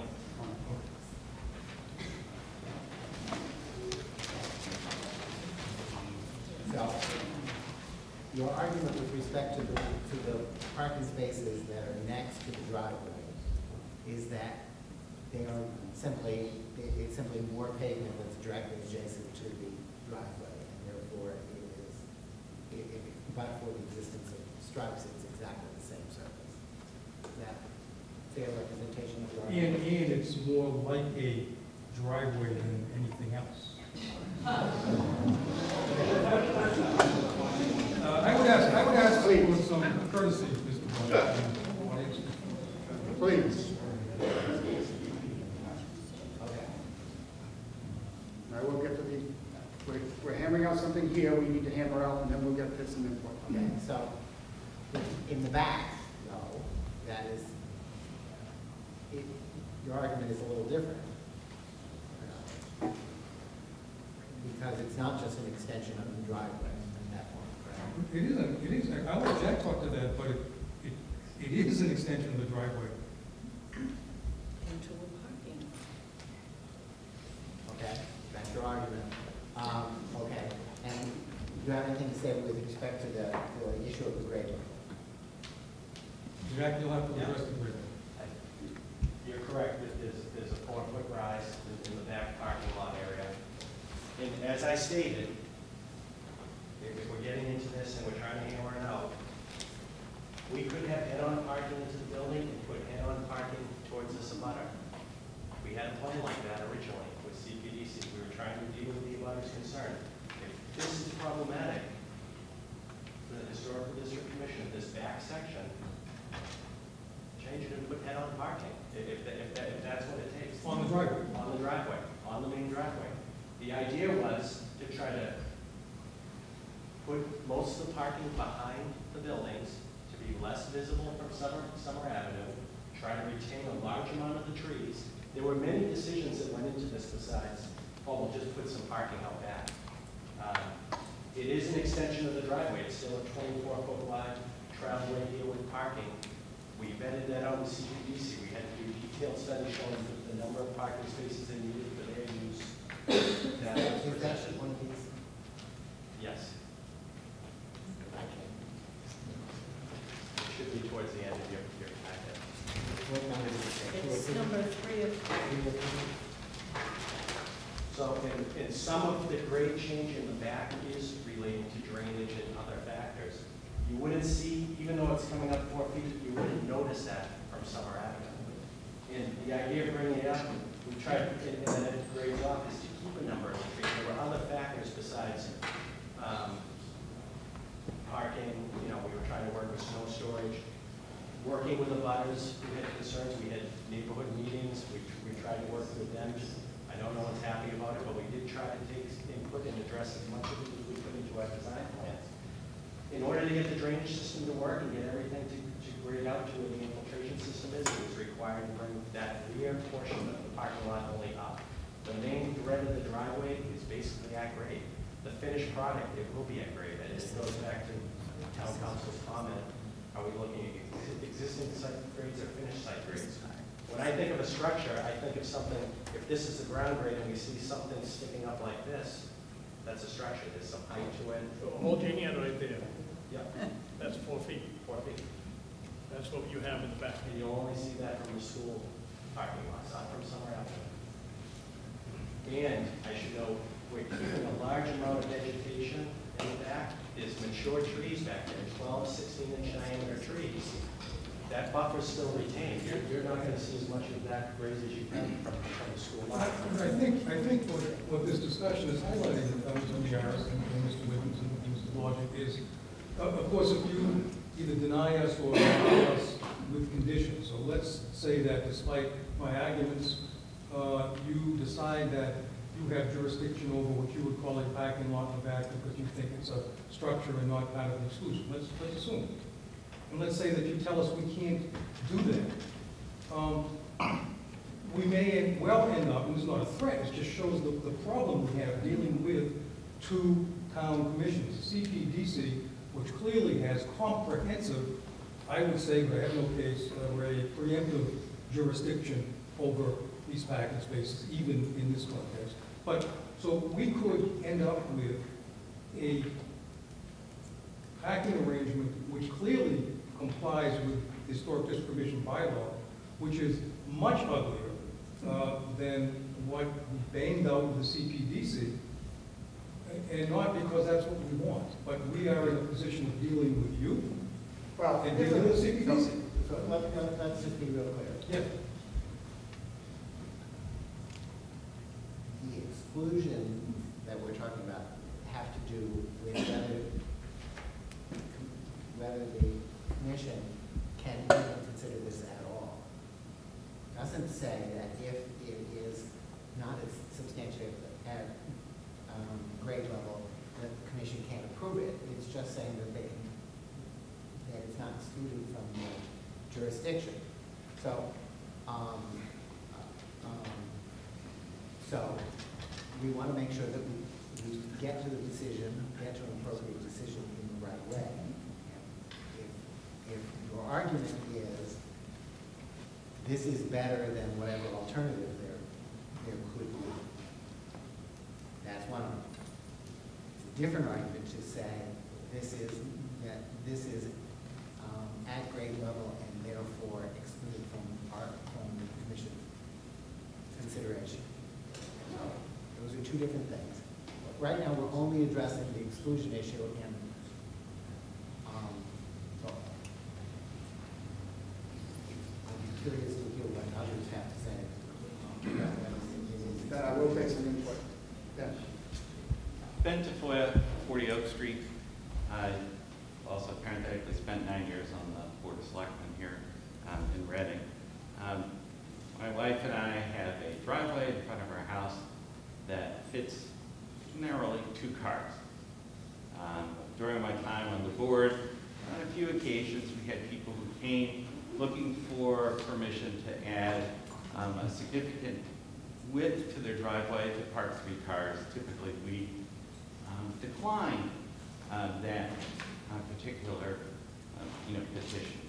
So, your argument with respect to the parking spaces that are next to the driveway is that they are simply, it's simply more pavement that's directly adjacent to the driveway, and therefore but for the existence of stripes, it's exactly the same surface. Is that a fair representation of your argument? And it's more like a driveway than anything else. I would ask for some courtesy, Mr. Bond. Please. Okay. I will get to the, we're hammering out something here, we need to hammer out, and then we'll get to some input. Okay, so in the back, though, that is, your argument is a little different. Because it's not just an extension of the driveway at that point, correct? It is, I'll let Jack talk to that, but it is an extension of the driveway. into a parking. Okay, that's your argument. Okay, and do you have anything to say with respect to the issue of the grade level? Jack, you'll have to address the grid. You're correct, there's a 4-foot rise in the back parking lot area. And as I stated, if we're getting into this and we're trying to hammer it out, we could have head-on parking into the building and put head-on parking towards this abutter. We had a plan like that originally with CPDC. We were trying to deal with the abutter's concern. If this is problematic, the Historical District Commission, this back section, change it and put head-on parking, if that's what it takes. On the driveway. On the driveway, on the main driveway. The idea was to try to put most of the parking behind the buildings to be less visible from Summer Avenue, try to retain a large amount of the trees. There were many decisions that went into this besides, oh, we'll just put some parking out back. It is an extension of the driveway. It's still a 24-foot wide travelway here with parking. We vetted that out with CPDC. We had to do a detailed study showing the number of parking spaces they needed for their use. Is that one of these? Yes. It should be towards the end of your packet. What number did you say? It's number 3 of 3. So in some of the grade change in the back is relating to drainage and other factors. You wouldn't see, even though it's coming up 4 feet, you wouldn't notice that from Summer Avenue. And the idea of bringing it up, we tried, and then it grades off, is to keep a number of trees. There were other factors besides parking. You know, we were trying to work with snow storage, working with the abutters who had concerns. We had neighborhood meetings. We tried to work with them. I know no one's happy about it, but we did try to take input and address as much of it as we could into our design plans. In order to get the drainage system to work and get everything to grade out to where the infiltration system is, it was required to bring that rear portion of the parking lot only up. The main thread of the driveway is basically at grade. The finished product, it will be at grade, and it goes back to town council's comment, are we looking at existing site grades or finished site grades? When I think of a structure, I think of something, if this is the ground grade and we see something sticking up like this, that's a structure, there's some height to it. Holding it right there. Yeah. That's 4 feet. 4 feet. That's what you have in the back. And you'll only see that from the school parking lots, not from somewhere else. And I should know, we're keeping a large amount of vegetation in the back. There's mature trees back there, 12, 16-inch diameter trees. That buffer's still retained. You're not going to see as much of that graze as you can from the school lot. I think what this discussion is highlighting, Mr. Harris and Mr. Wiggins and Mr. Logic, is, of course, if you either deny us or allow us with conditions. So let's say that despite my arguments, you decide that you have jurisdiction over what you would call a parking lot in the back because you think it's a structure and not part of the exclusion. Let's assume. And let's say that you tell us we can't do that. We may well end up, and it's not a threat, it just shows the problem we have dealing with two town commissions, the CPDC, which clearly has comprehensive, I would say, but I have no case, where a preemptive jurisdiction over these parking spaces, even in this context. But, so we could end up with a parking arrangement which clearly complies with the Historic District Commission bylaw, which is much uglier than what we banged out with the CPDC, and not because that's what we want, but we are in a position of dealing with you and dealing with the CPDC. So let's just be real clear. Yeah. The exclusions that we're talking about have to do with whether the commission can even consider this at all. It doesn't say that if it is not as substantial at grade level, that the commission can't approve it. It's just saying that they can, that it's not excluded from the jurisdiction. So, so we want to make sure that we get to the decision, get to an appropriate decision in the right way. If your argument is this is better than whatever alternative there could be, that's one of them. It's a different argument to say this is at grade level and therefore excluded from the commission consideration. So those are two different things. Right now, we're only addressing the exclusion issue, and so I'd be curious to hear what others have to say. Then I will take some input. Yes. Ben Tafoya, 40 Oak Street. I also parenthetically spent 9 years on the Board of Selectmen here in Reading. My wife and I have a driveway in front of our house that fits narrowly 2 cars. During my time on the board, on a few occasions we had people who came looking for permission to add a significant width to their driveway to park 3 cars. Typically we decline that particular petition.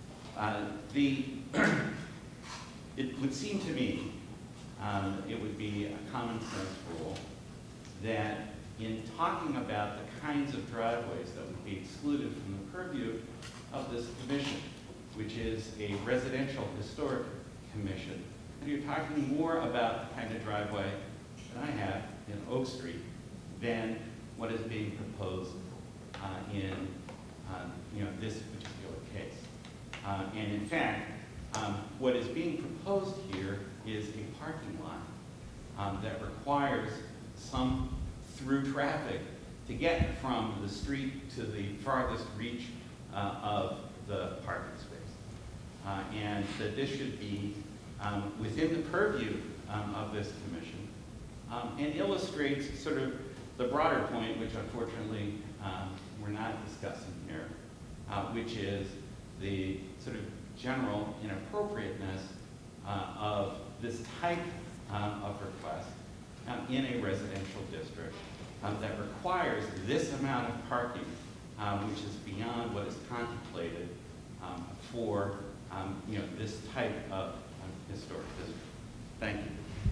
It would seem to me it would be a common sense rule that in talking about the kinds of driveways that would be excluded from the purview of this commission, which is a residential historic commission, and you're talking more about the kind of driveway that I have in Oak Street than what is being proposed in this particular case. And in fact, what is being proposed here is a parking lot that requires some through traffic to get from the street to the farthest reach of the parking space. And that this should be within the purview of this commission and illustrates sort of the broader point, which unfortunately we're not discussing here, which is the sort of general inappropriateness of this type of request in a residential district that requires this amount of parking, which is beyond what is contemplated for this type of historic district. Thank you.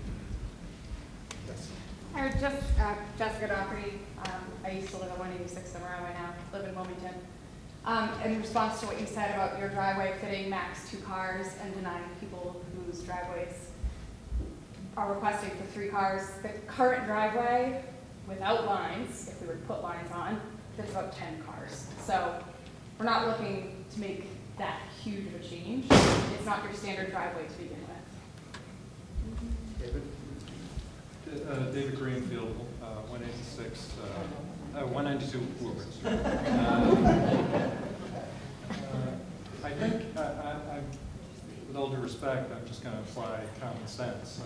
Yes. Hi, just Jessica Doherty. I used to live at 186 Summer Highway, now live in Wilmington. In response to what you said about your driveway fitting max 2 cars and denying people whose driveways are requesting for 3 cars, the current driveway without lines, if we were to put lines on, fits about 10 cars. So we're not looking to make that huge of a change. It's not your standard driveway to begin with. David? David Greenfield, 186, 192 Woburn Street. I think, with all due respect, I'm just going to apply common sense.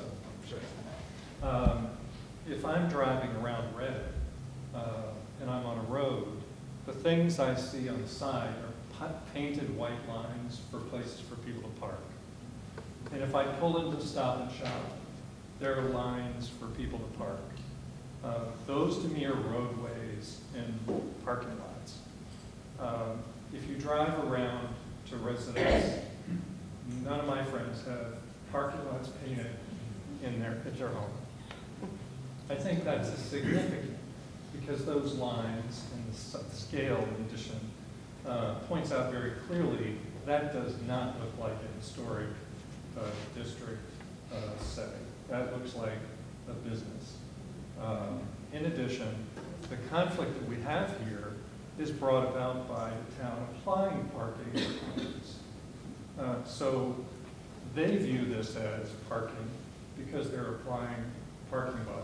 If I'm driving around Reading and I'm on a road, the things I see on the side are painted white lines for places for people to park. And if I pull into Stop and Shop, there are lines for people to park. Those to me are roadways and parking lots. If you drive around to residences, none of my friends have parking lots painted at their home. I think that's significant because those lines and the scale in addition points out very clearly that does not look like a historic district setting. That looks like a business. In addition, the conflict that we have here is brought about by the town applying parking requirements. So they view this as parking because they're applying parking bylaws.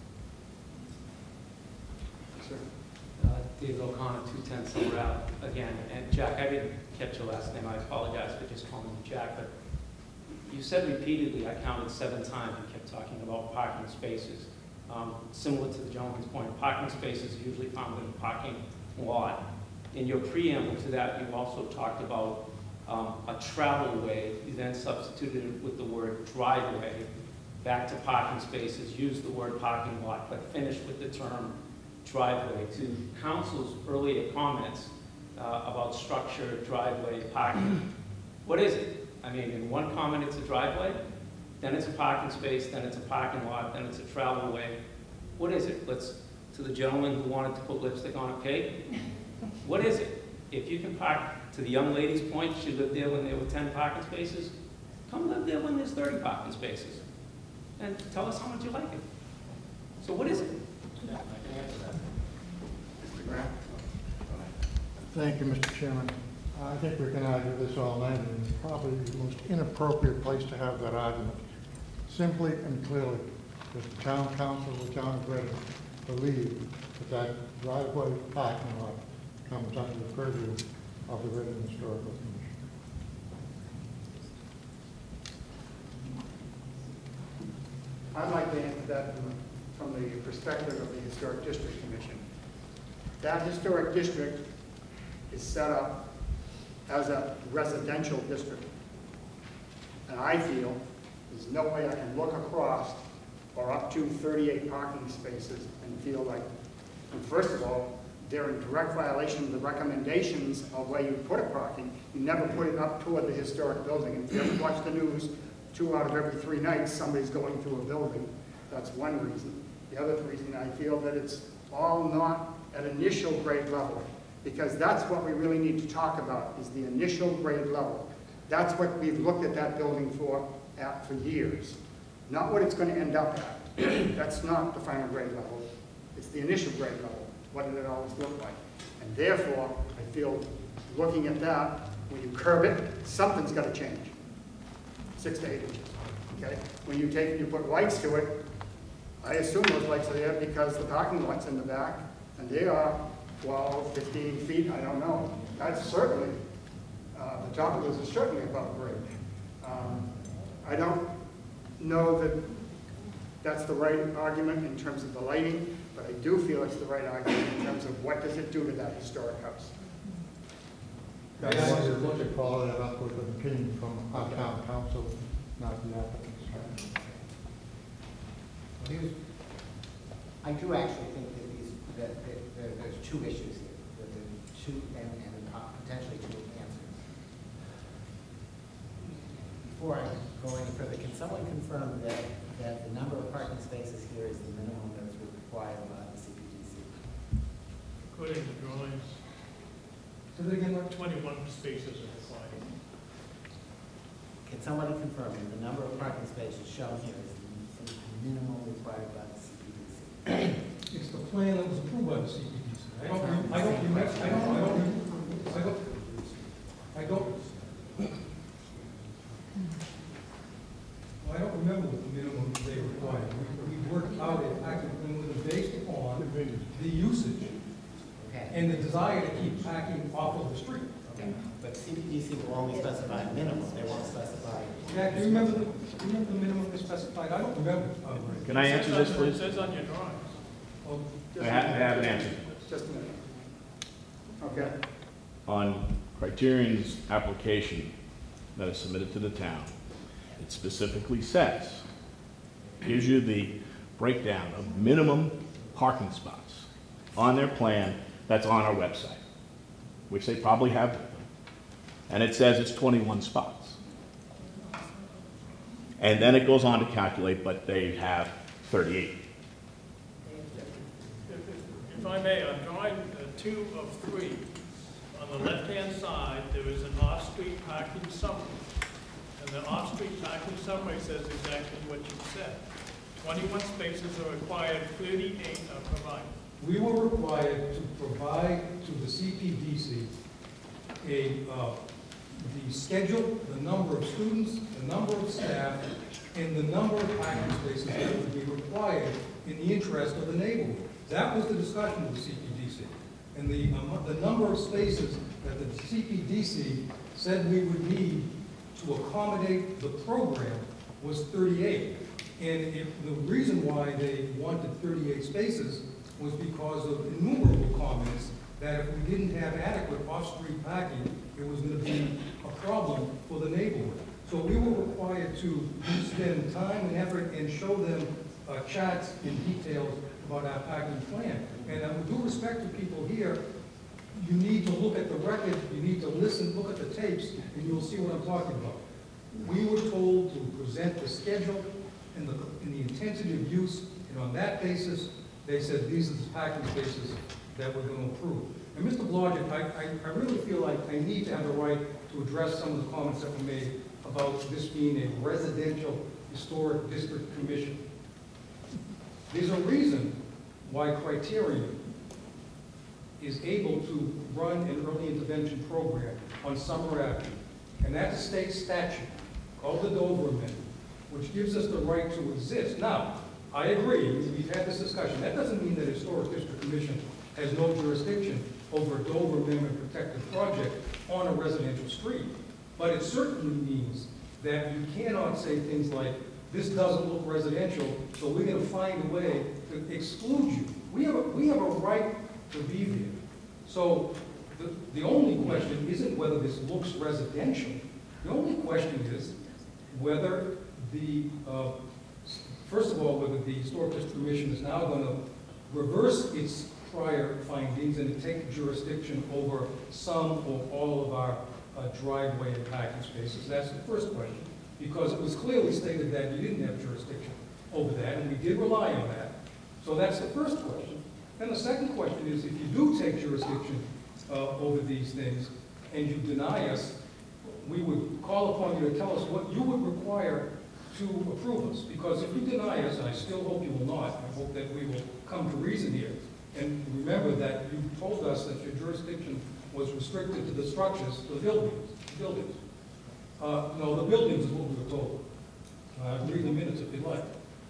Sir? David O'Connor, 210 Silver Ave, again. And Jack, I didn't catch your last name. I apologize for just calling you Jack, but you said repeatedly, I counted 7 times, you kept talking about parking spaces. Similar to the gentleman's point, parking spaces are usually found in a parking lot. In your preamble to that, you also talked about a travel way. You then substituted it with the word driveway. Back to parking spaces, used the word parking lot, but finished with the term driveway. To council's earlier comments about structure, driveway, parking, what is it? I mean, in one comment it's a driveway, then it's a parking space, then it's a parking lot, then it's a travel way. What is it? To the gentleman who wanted to put lipstick on a cake, what is it? If you can park, to the young lady's point, she lived there when there were 10 parking spaces, come live there when there's 30 parking spaces. And tell us how much you like it. So what is it? Yeah, I can answer that. Mr. Graham? Thank you, Mr. Chairman. I think we can argue this all night, and it's probably the most inappropriate place to have that argument. Simply and clearly, does the town council of the town of Reading believe that driveway parking lot comes under the purview of the Reading Historical Commission? I'd like to answer that from the perspective of the Historic District Commission. That historic district is set up as a residential district. And I feel there's no way I can look across or up to 38 parking spaces and feel like, and first of all, they're in direct violation of the recommendations of where you put a parking. You never put it up toward the historic building. And if you ever watch the news, 2 out of every 3 nights, somebody's going through a building. That's one reason. The other reason, I feel that it's all not at initial grade level, because that's what we really need to talk about, is the initial grade level. That's what we've looked at that building for years, not what it's going to end up at. That's not the final grade level. It's the initial grade level. What did it always look like? And therefore, I feel looking at that, when you curb it, something's got to change. 6 to 8 inches, okay? When you take and you put lights to it, I assume those lights are there because the parking lot's in the back, and they are 12, 15 feet, I don't know. That's certainly, the top of those is certainly above grade. I don't know that that's the right argument in terms of the lighting, but I do feel it's the right argument in terms of what does it do to that historic house. I wanted to follow that up with an opinion from our town council, not the applicants. I do actually think that there's two issues here, that there are two, and potentially two answers. Before I go any further, can someone confirm that the number of parking spaces here is the minimum that's required by the CPDC? According to drawings, So that again, Mark? 21 spaces are required. Can somebody confirm that the number of parking spaces shown here is the minimum required by the CPDC? It's the plan that was approved by the CPDC. I don't remember what the minimum they required. We worked out a package plan with them based upon the usage and the desire to keep packing off of the street. Okay. But CPDC will only specify a minimum, they won't specify. Jack, do you remember the minimum they specified? I don't remember. Can I answer this, It please? says on your drawings. Oh, I have an answer. Just a minute. Okay. On Criterion's application that is submitted to the town, it specifically says, gives you the breakdown of minimum parking spots on their plan that's on our website, which they probably have with them. And it says it's 21 spots. And then it goes on to calculate, but they have 38. If I may, I'm drawing 2 of 3. On the left-hand side, there is an off-street parking summary. And the off-street parking summary says exactly what you said. 21 spaces are required, 38 are provided. We were required to provide to the CPDC the schedule, the number of students, the number of staff, and the number of parking spaces that would be required in the interest of the neighborhood. That was the discussion with the CPDC. And the number of spaces that the CPDC said we would need to accommodate the program was 38. And the reason why they wanted 38 spaces was because of innumerable comments that if we didn't have adequate off-street parking, it was going to be a problem for the neighborhood. So we were required to spend time and effort and show them charts and details about our parking plan. And with due respect to people here, you need to look at the record, you need to listen, look at the tapes, and you'll see what I'm talking about. We were told to present the schedule and the intensity of use, and on that basis, they said these are the parking spaces that we're going to approve. And Mr. Blodgett, I really feel like I need to have the right to address some of the comments that were made about this being a residential historic district commission. There's a reason why Criterion is able to run an early intervention program on Summer Avenue, and that's a state statute called the Dover Amendment, which gives us the right to exist. Now, I agree, we've had this discussion. That doesn't mean that the Historic District Commission has no jurisdiction over a Dover Amendment protected project on a residential street. But it certainly means that you cannot say things like, this doesn't look residential, so we're going to find a way to exclude you. We have a right to be there. So the only question isn't whether this looks residential. The only question is whether first of all, whether the Historic District Commission is now going to reverse its prior findings and take jurisdiction over some or all of our driveway and parking spaces. That's the first question, because it was clearly stated that you didn't have jurisdiction over that, and we did rely on that. So that's the first question. Then the second question is, if you do take jurisdiction over these things and you deny us, we would call upon you to tell us what you would require to approve us. Because if you deny us, and I still hope you will not, I hope that we will come to reason here. And remember that you told us that your jurisdiction was restricted to the structures, the buildings. No, the buildings is what we were told. Read the minutes if you like.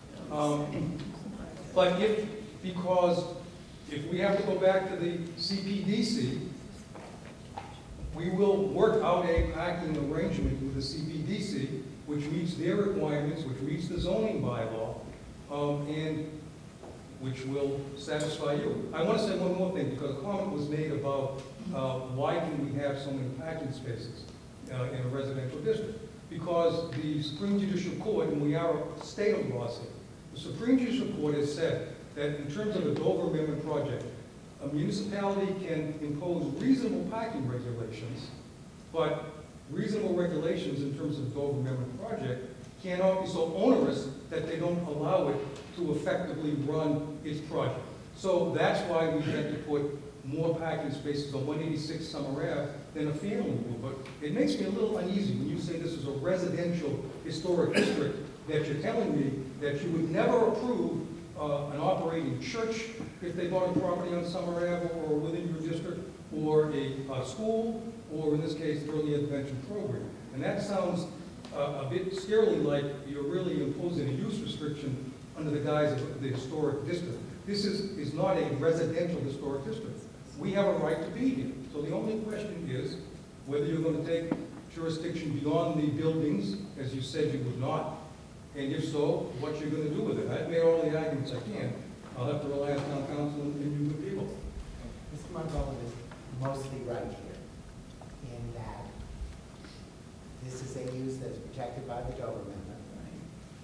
But because if we have to go back to the CPDC, we will work out a parking arrangement with the CPDC, which meets their requirements, which meets the zoning bylaw, and which will satisfy you. I want to say one more thing, because a comment was made about why can we have so many parking spaces in a residential district? Because the Supreme Judicial Court, and we are a state of law here, the Supreme Judicial Court has said that in terms of the Dover Amendment project, a municipality can impose reasonable parking regulations, but reasonable regulations in terms of the Dover Amendment project cannot be so onerous that they don't allow it to effectively run its project. So that's why we had to put more parking spaces on 186 Summer Ave than a family would. But it makes me a little uneasy when you say this is a residential historic district, that you're telling me that you would never approve an operating church if they bought a property on Summer Ave or within your district, or a school, or in this case, the early intervention program. And that sounds a bit scarily like you're really imposing a use restriction under the guise of the historic district. This is not a residential historic district. We have a right to be here. So the only question is whether you're going to take jurisdiction beyond the buildings, as you said you would not, and if so, what you're going to do with it. I've made all the arguments I can. I'll have to rely on town council and you good people. Mr. Margolin is mostly right here, in that this is a use that's protected by the Dover Amendment, right?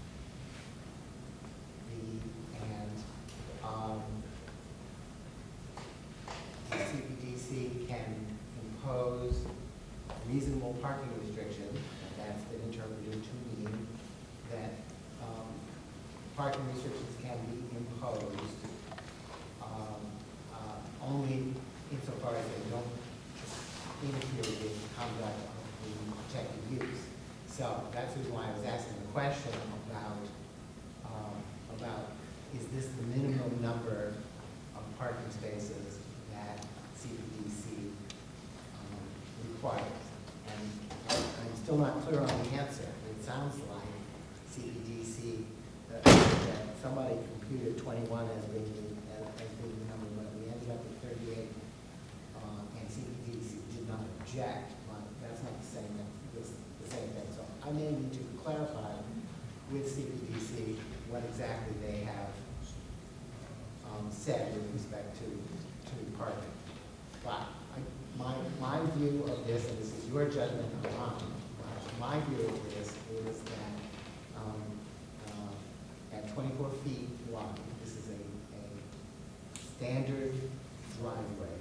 The CPDC can impose reasonable parking restrictions, and that's been interpreted to mean that parking restrictions can be imposed only insofar as they don't interfere with the conduct of the protected use. So that's the reason why I was asking the question about is this the minimum number of parking spaces that CPDC requires? And I'm still not clear on the answer. It sounds like CPDC, that somebody computed 21 as being the number, but we ended up with 38, and CPDC did not object, but that's not the same thing. So I may need to clarify with CPDC what exactly they have said with respect to parking. But my view of this, and this is your judgment on my view of this, is that at 24 feet wide, this is a standard driveway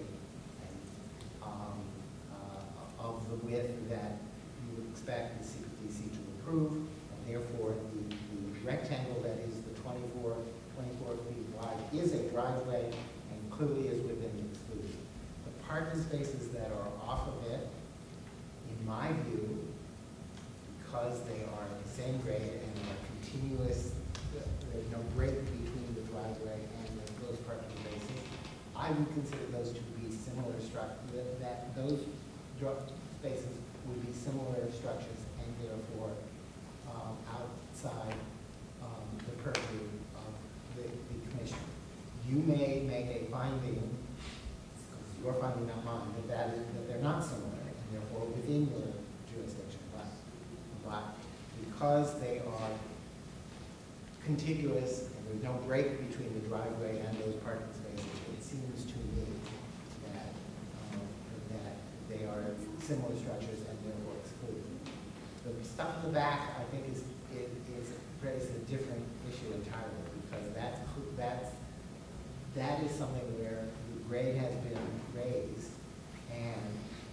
of the width that you would expect the CPDC to approve, and therefore the rectangle that is the 24 feet wide is a driveway and clearly is within the exclusion. The parking spaces that are off of it, in my view, because they are the same grade and are continuous, there's no break between the driveway and those parking spaces, I would consider those to be similar structures, that those spaces would be similar structures and therefore outside the purview of the commission. You may make a finding, your finding, not mine, that they're not similar and therefore within your jurisdiction. But because they are contiguous and there's no break between the driveway and those parking spaces, it seems to me that they are similar structures and therefore excluded. The stuff in the back, I think, is a different issue entirely, because that is something where the grade has been raised, and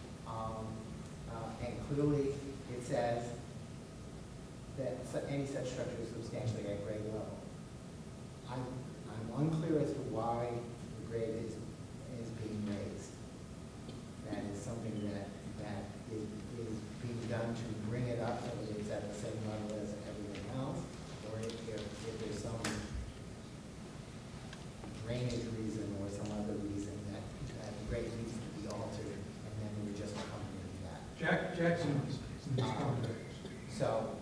clearly it says that any such structure is substantially at grade level. I'm unclear as to why the grade is being raised. That is something that is being done to bring it up so that it's at the same level as everything else, or if there's some drainage reason or some other reason that the grade needs to be altered, and then we're just accompanying that. Jackson. So,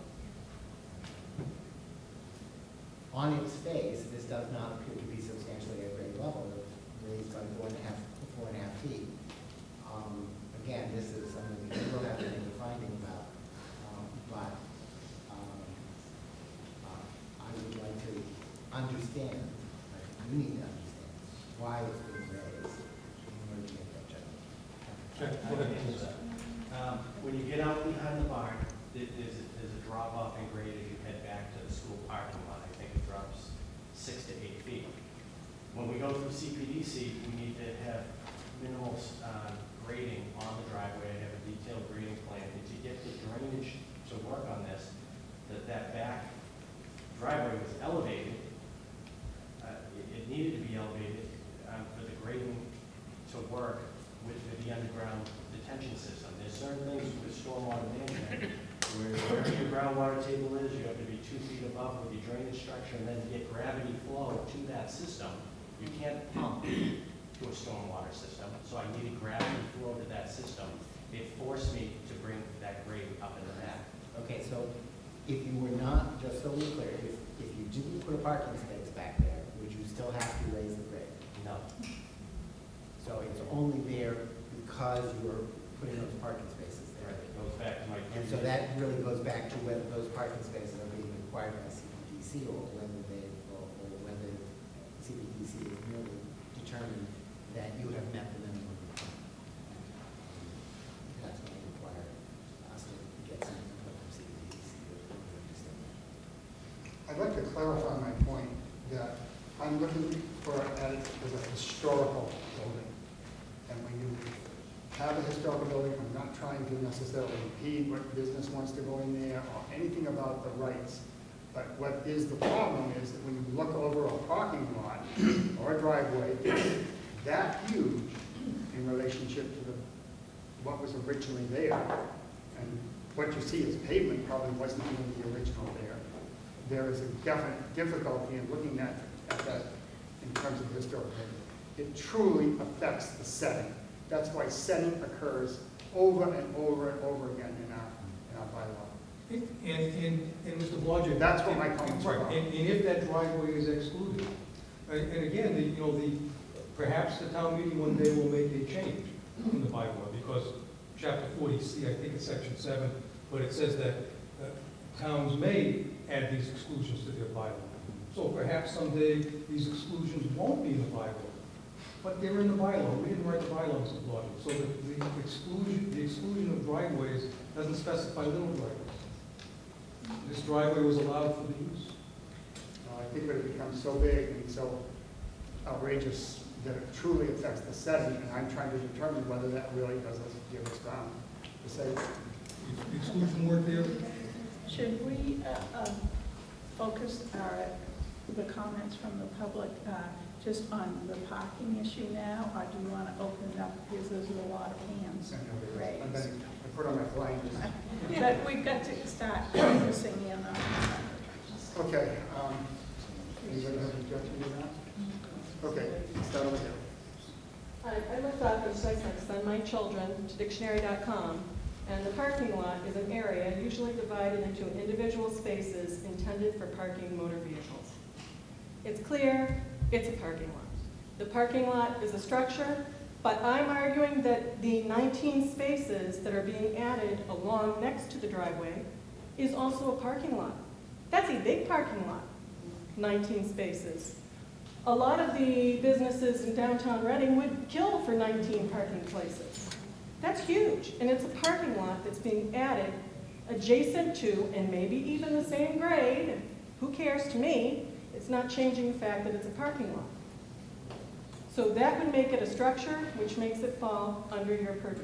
on its face, this does not appear to be substantially at grade level, raised by 4.5 feet. Again, this is something we will have to make a finding about, but I would like to understand you need to understand why it's being raised in order to make that judgment. When you get out behind the barn, there's a drop off in grade as you head back to the school parking lot. I think it drops 6 to 8 feet. When we go through CPDC, we need to have minimal grading on the driveway, have a detailed grading plan, and to get the drainage to work on this, that back driveway was elevated. It needed to be elevated for the grading to work with the underground detention system. There's certain things with stormwater management where wherever your groundwater table is, you have to be 2 feet above with your drainage structure and then get gravity flow to that system. You can't pump to a stormwater system, so I needed gravity flow to that system. It forced me to bring that grade up in the back. Okay, so if you were not, just so we're clear, if you didn't put a parking space back there, would you still have to raise the grade? No. So it's only there because you're putting those parking spaces there. It goes back to my. And so that really goes back to whether those parking spaces are being required by CPDC or whether whether CPDC has merely determined that you have met the minimum requirement. That's going to require us to get some input from CPDC. I'd like to clarify my point that I'm looking for at it as a historical building. And when you have a historical building, I'm not trying to necessarily impede what business wants to go in there or anything about the rights. But what is the problem is that when you look over a parking lot or a driveway, that huge in relationship to what was originally there. And what you see as pavement probably wasn't even the original there. There is a definite difficulty in looking at that in terms of historical pavement. It truly affects the setting. That's why setting occurs over and over and over again in our bylaw. And Mr. Blodgett. That's what my comments are about. And if that driveway is excluded, and again, perhaps the town meeting one day will make a change in the bylaw, because chapter 40C, I think it's section 7, but it says that towns may add these exclusions to their bylaw. So perhaps someday these exclusions won't be in the bylaw, but they're in the bylaw. We didn't write the bylaw, Mr. Blodgett. So the exclusion of driveways doesn't specify little driveways. This driveway was allowed for the use. I think that it becomes so big and so outrageous that it truly affects the setting, and I'm trying to determine whether that really does us give us ground to say. If the exclusion weren't there. Should we focus the comments from the public just on the parking issue now, or do you want to open it up, because there's a lot of hands raised? I put on my blinders. But we've got to start focusing in on Okay. Anybody have an objection to that? Okay, start over here. I looked up and site send my children to dictionary.com, and the parking lot is an area usually divided into individual spaces intended for parking motor vehicles. It's clear, it's a parking lot. The parking lot is a structure, but I'm arguing that the 19 spaces that are being added along next to the driveway is also a parking lot. That's a big parking lot, 19 spaces. A lot of the businesses in downtown Reading would kill for 19 parking places. That's huge, and it's a parking lot that's being added adjacent to, and maybe even the same grade, who cares to me, it's not changing the fact that it's a parking lot. So that would make it a structure, which makes it fall under your purview.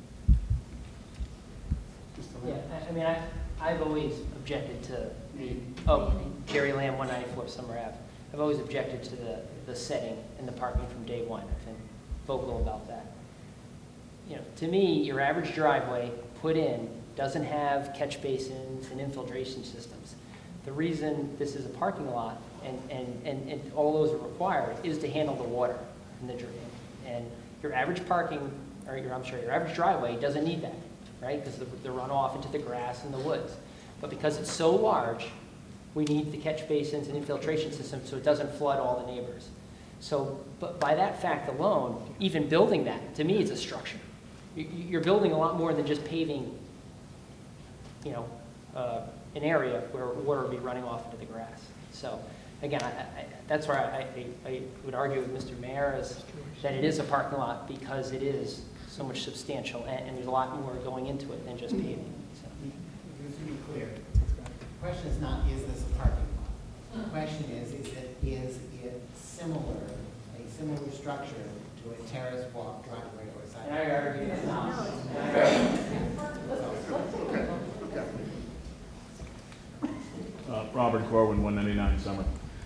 Yeah, I mean, I've always objected to Gary Lamb, 194 Summer Ave. I've always objected to the setting and the parking from day one. I've been vocal about that. To me, your average driveway put in doesn't have catch basins and infiltration systems. The reason this is a parking lot and all those are required is to handle the water and the drain. And your average parking, or your average driveway doesn't need that, right? Because the runoff into the grass and the woods. But because it's so large, we need the catch basins and infiltration systems so it doesn't flood all the neighbors. So, but by that fact alone, even building that, to me, it's a structure. You're building a lot more than just paving, an area where water will be running off into the grass. So again, that's where I would argue with Mr. Mayor is that it is a parking lot because it is so much substantial, and there's a lot more going into it than just paving. So. Just to be clear, the question is not, is this a parking lot? The question is it similar, a similar structure to a terrace walk, driveway, or sidewalk? And I argue it's not. Robert Corwin, 199 Summer.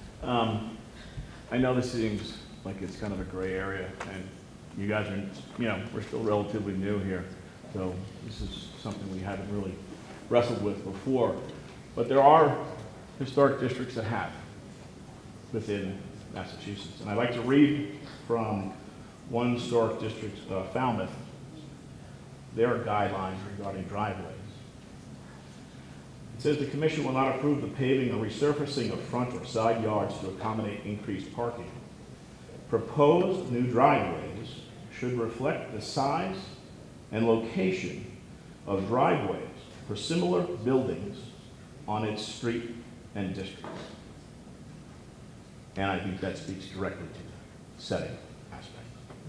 I know this seems like it's kind of a gray area, and you guys are, we're still relatively new here, so this is something we haven't really wrestled with before. But there are historic districts that have within Massachusetts. And I'd like to read from one historic district, Falmouth, their guidelines regarding driveways. It says the commission will not approve the paving or resurfacing of front or side yards to accommodate increased parking. Proposed new driveways should reflect the size and location of driveways for similar buildings on its street and districts. And I think that speaks directly to the setting aspect.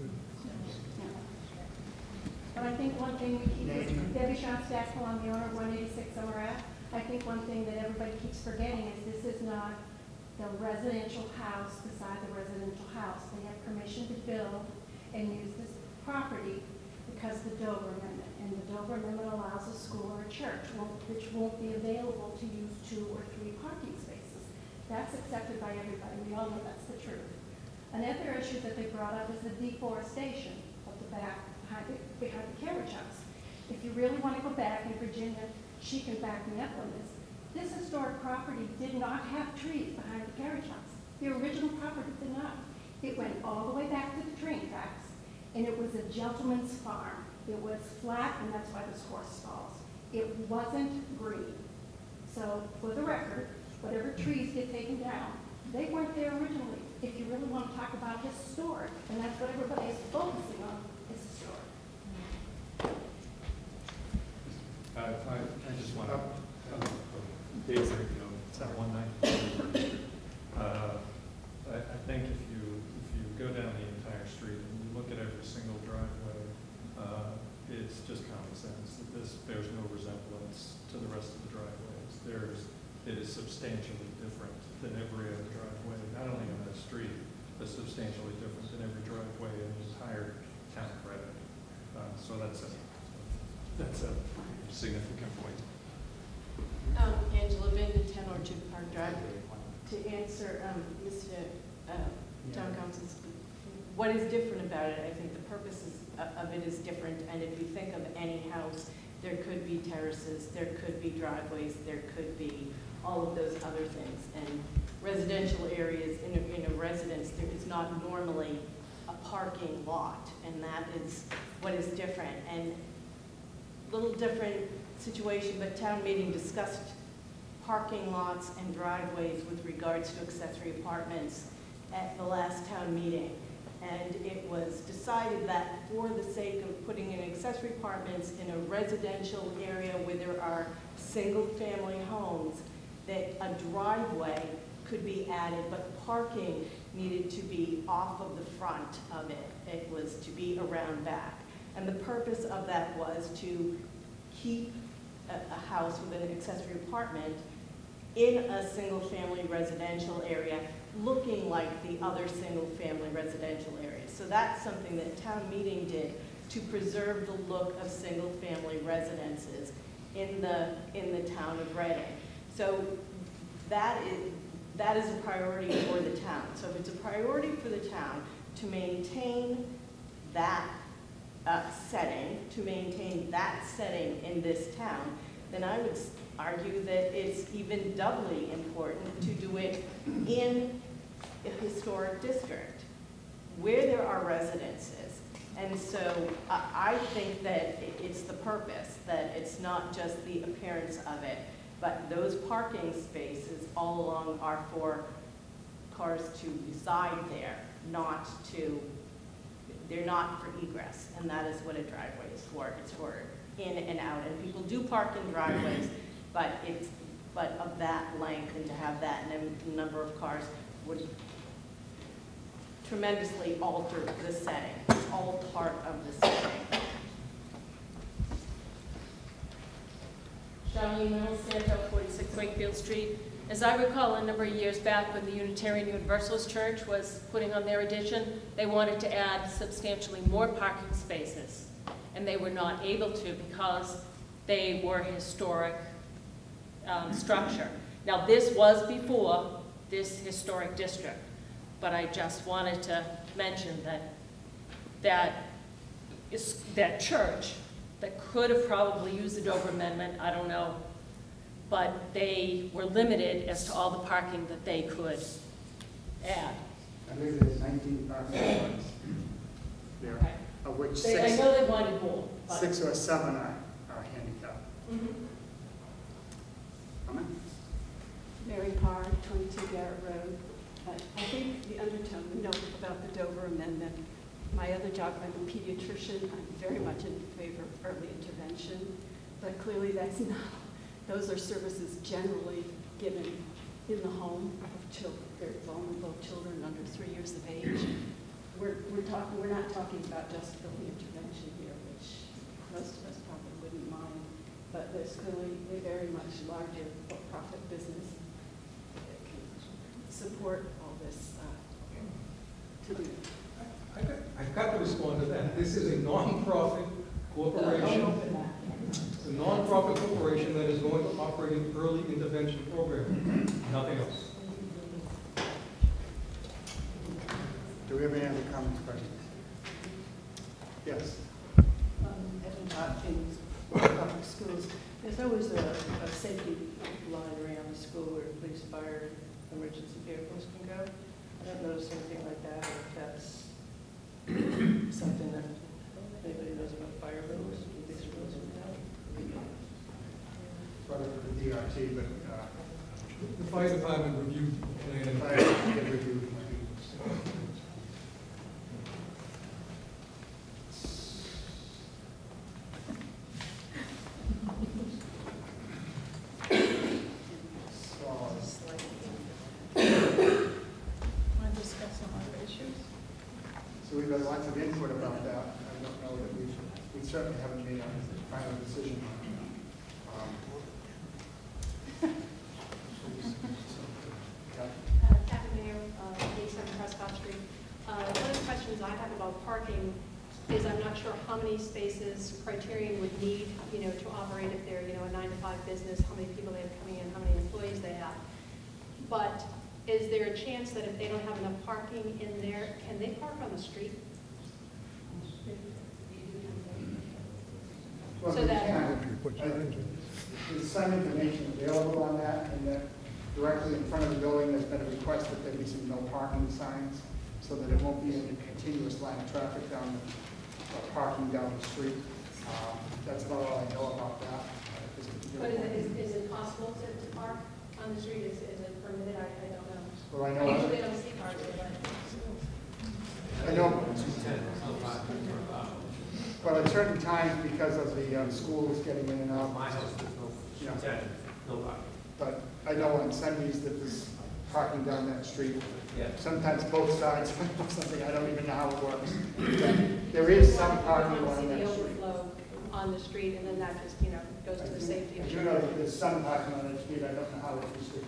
But I think one thing we keep, Debbie Shonstackle, I'm the owner of 186 Summer Ave. I think one thing that everybody keeps forgetting is this is not the residential house beside the residential house. They have permission to build and use this property because of the Dover Amendment. And the Dover Amendment allows a school or a church, which won't be available to use 2 or 3 parking spaces. That's accepted by everybody. We all know that's the truth. Another issue that they brought up is the deforestation of the back behind the carriage house. If you really want to go back, in Virginia, she can back me up on this. This historic property did not have trees behind the carriage house. The original property did not. It went all the way back to the train tracks, and it was a gentleman's farm. It was flat, and that's why there's horse stalls. It wasn't green. So, for the record, whatever trees get taken down, they weren't there originally. If you really want to talk about historic, and that's what everybody is focusing on, is historic. I just want to, Dave, it's at 190. I think if you go down the entire street and you look at every single driveway, it's just common sense that there's no resemblance to the rest of the driveways. It is substantially different than every other driveway, not only on that street, but substantially different than every driveway in the entire town of Reading. So that's a significant point. Angela Binda, 10 Orchard Park Drive. To answer Mr. Town Council's, what is different about it, I think the purpose of it is different, and if you think of any house, there could be terraces, there could be driveways, there could be all of those other things. And residential areas, in a residence, there is not normally a parking lot, and that is what is different. And little different situation, but town meeting discussed parking lots and driveways with regards to accessory apartments at the last town meeting. And it was decided that for the sake of putting in accessory apartments in a residential area where there are single-family homes, that a driveway could be added, but parking needed to be off of the front of it. It was to be around back. And the purpose of that was to keep a house with an accessory apartment in a single-family residential area looking like the other single-family residential areas. So that's something that town meeting did to preserve the look of single-family residences in the town of Reading. So that is a priority for the town. So if it's a priority for the town to maintain that setting, in this town, then I would argue that it's even doubly important to do it in a historic district where there are residences. And so I think that it's the purpose, that it's not just the appearance of it, but those parking spaces all along are for cars to reside there, they're not for egress, and that is what a driveway is for. It's for in and out, and people do park in driveways, but but of that length, and to have that number of cars would tremendously alter the setting. It's all part of the setting. Charlene Reynolds, Santo, 46 Wakefield Street. As I recall, a number of years back when the Unitarian Universalist Church was putting on their addition, they wanted to add substantially more parking spaces, and they were not able to because they were historic structure. Now, this was before this historic district, but I just wanted to mention that church that could have probably used the Dover Amendment, I don't know, but they were limited as to all the parking that they could add. I believe there's 19 parking spots there, Okay. of which I know they wanted more, but. 6 or 7 are handicapped. Comment? Mary Parr, 22 Garrett Road. I think the undertone, we know about the Dover Amendment. My other job, I'm a pediatrician. I'm very much in favor of early intervention, but clearly that's not. Those are services generally given in the home of children, very vulnerable children under 3 years of age. We're not talking about just early intervention here, which most of us probably wouldn't mind, but there's clearly a very much larger for-profit business that can support all this to do. I've got to respond to that. This is a non-profit corporation. It's a non-profit corporation that is going to operate an early intervention program, nothing else. Do we have any other comments, questions? Yes. Evan Hopkins, public schools. There's always a safety line around the school where police, fire, emergency vehicles can go. I don't notice anything like that, or if that's something that anybody knows about fire rules, these rules are Part of the DRT, but The fire department reviewed the plan. fire department reviewed. Want to discuss some other issues? So we've had lots of input about that. I don't know that we certainly haven't made a final decision on it. Captain Mayor, 87 Prescott Street. One of the questions I have about parking is I'm not sure how many spaces Criterion would need, to operate if they're, a 9-to-5 business, how many people they have coming in, how many employees they have. But is there a chance that if they don't have enough parking in there, can they park on the street? Well, So we that- can. There's some information available on that, and that directly in front of the building, there's been a request that there be some no parking signs, so that it won't be a continuous line of traffic down, parking down the street. That's about all I know about that. But is it possible to park on the street? Is it permitted? I don't know. Well, I I know. usually don't see cars there, but. I know. Well, at certain times, because of the schools getting in and out. My house, there's no parking. But I know on Sundays that there's parking down that street. Yeah. Sometimes both sides, something, I don't even know how it works. There is some parking You want to on see that the street. overflow on the street, and then that just, goes to the safety I of. do know that there's some parking on that street, I don't know how it's restricted.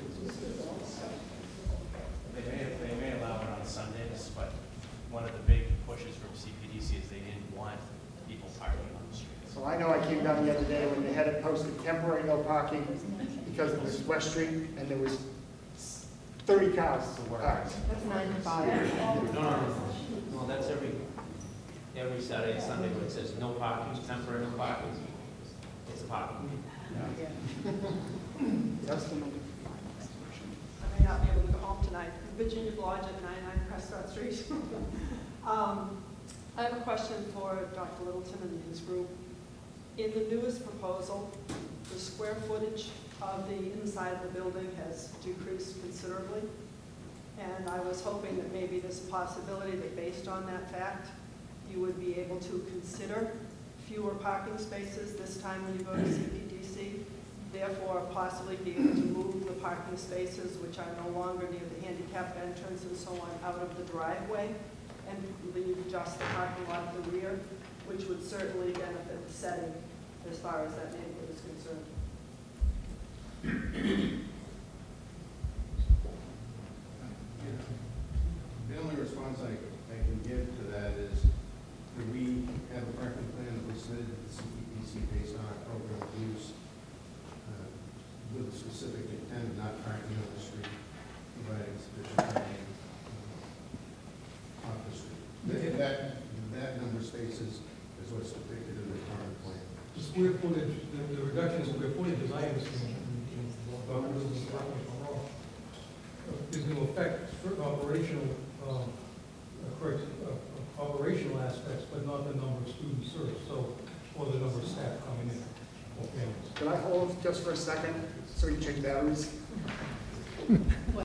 They may allow it on Sundays, but one of the big pushes from CPDC is they didn't want people parking on the streets. So I know I came down the other day when they had it posted temporary no parking because it was West Street and there was 30 cars parked. That's 9 to 5. No, that's every Saturday and Sunday where it says no parking, temporary no parking. It's parking. That's the I may not be able to go home tonight. Virginia Lodge at 99 Prescott Street. I have a question for Dr. Littleton and his group. In the newest proposal, the square footage of the inside of the building has decreased considerably. And I was hoping that maybe there's a possibility that based on that fact, you would be able to consider fewer parking spaces this time when you go to CPDC. Therefore, or possibly be able to move the parking spaces, which are no longer near the handicap entrance and so on, out of the driveway, and leave just the parking lot at the rear, which would certainly benefit the setting as far as that neighborhood is concerned. The only response I can give to that is that we have a parking plan that was submitted to the CPPC based on our program of use with a specific intent of not parking on the street, providing sufficient parking off the street. That number of spaces is what's depicted in the current plan. The square footage, the reduction in square footage, as I understand, is going to affect certain operational aspects, but not the number of students served, so, or the number of staff coming in. Okay. Could I hold just for a second so we can check batteries?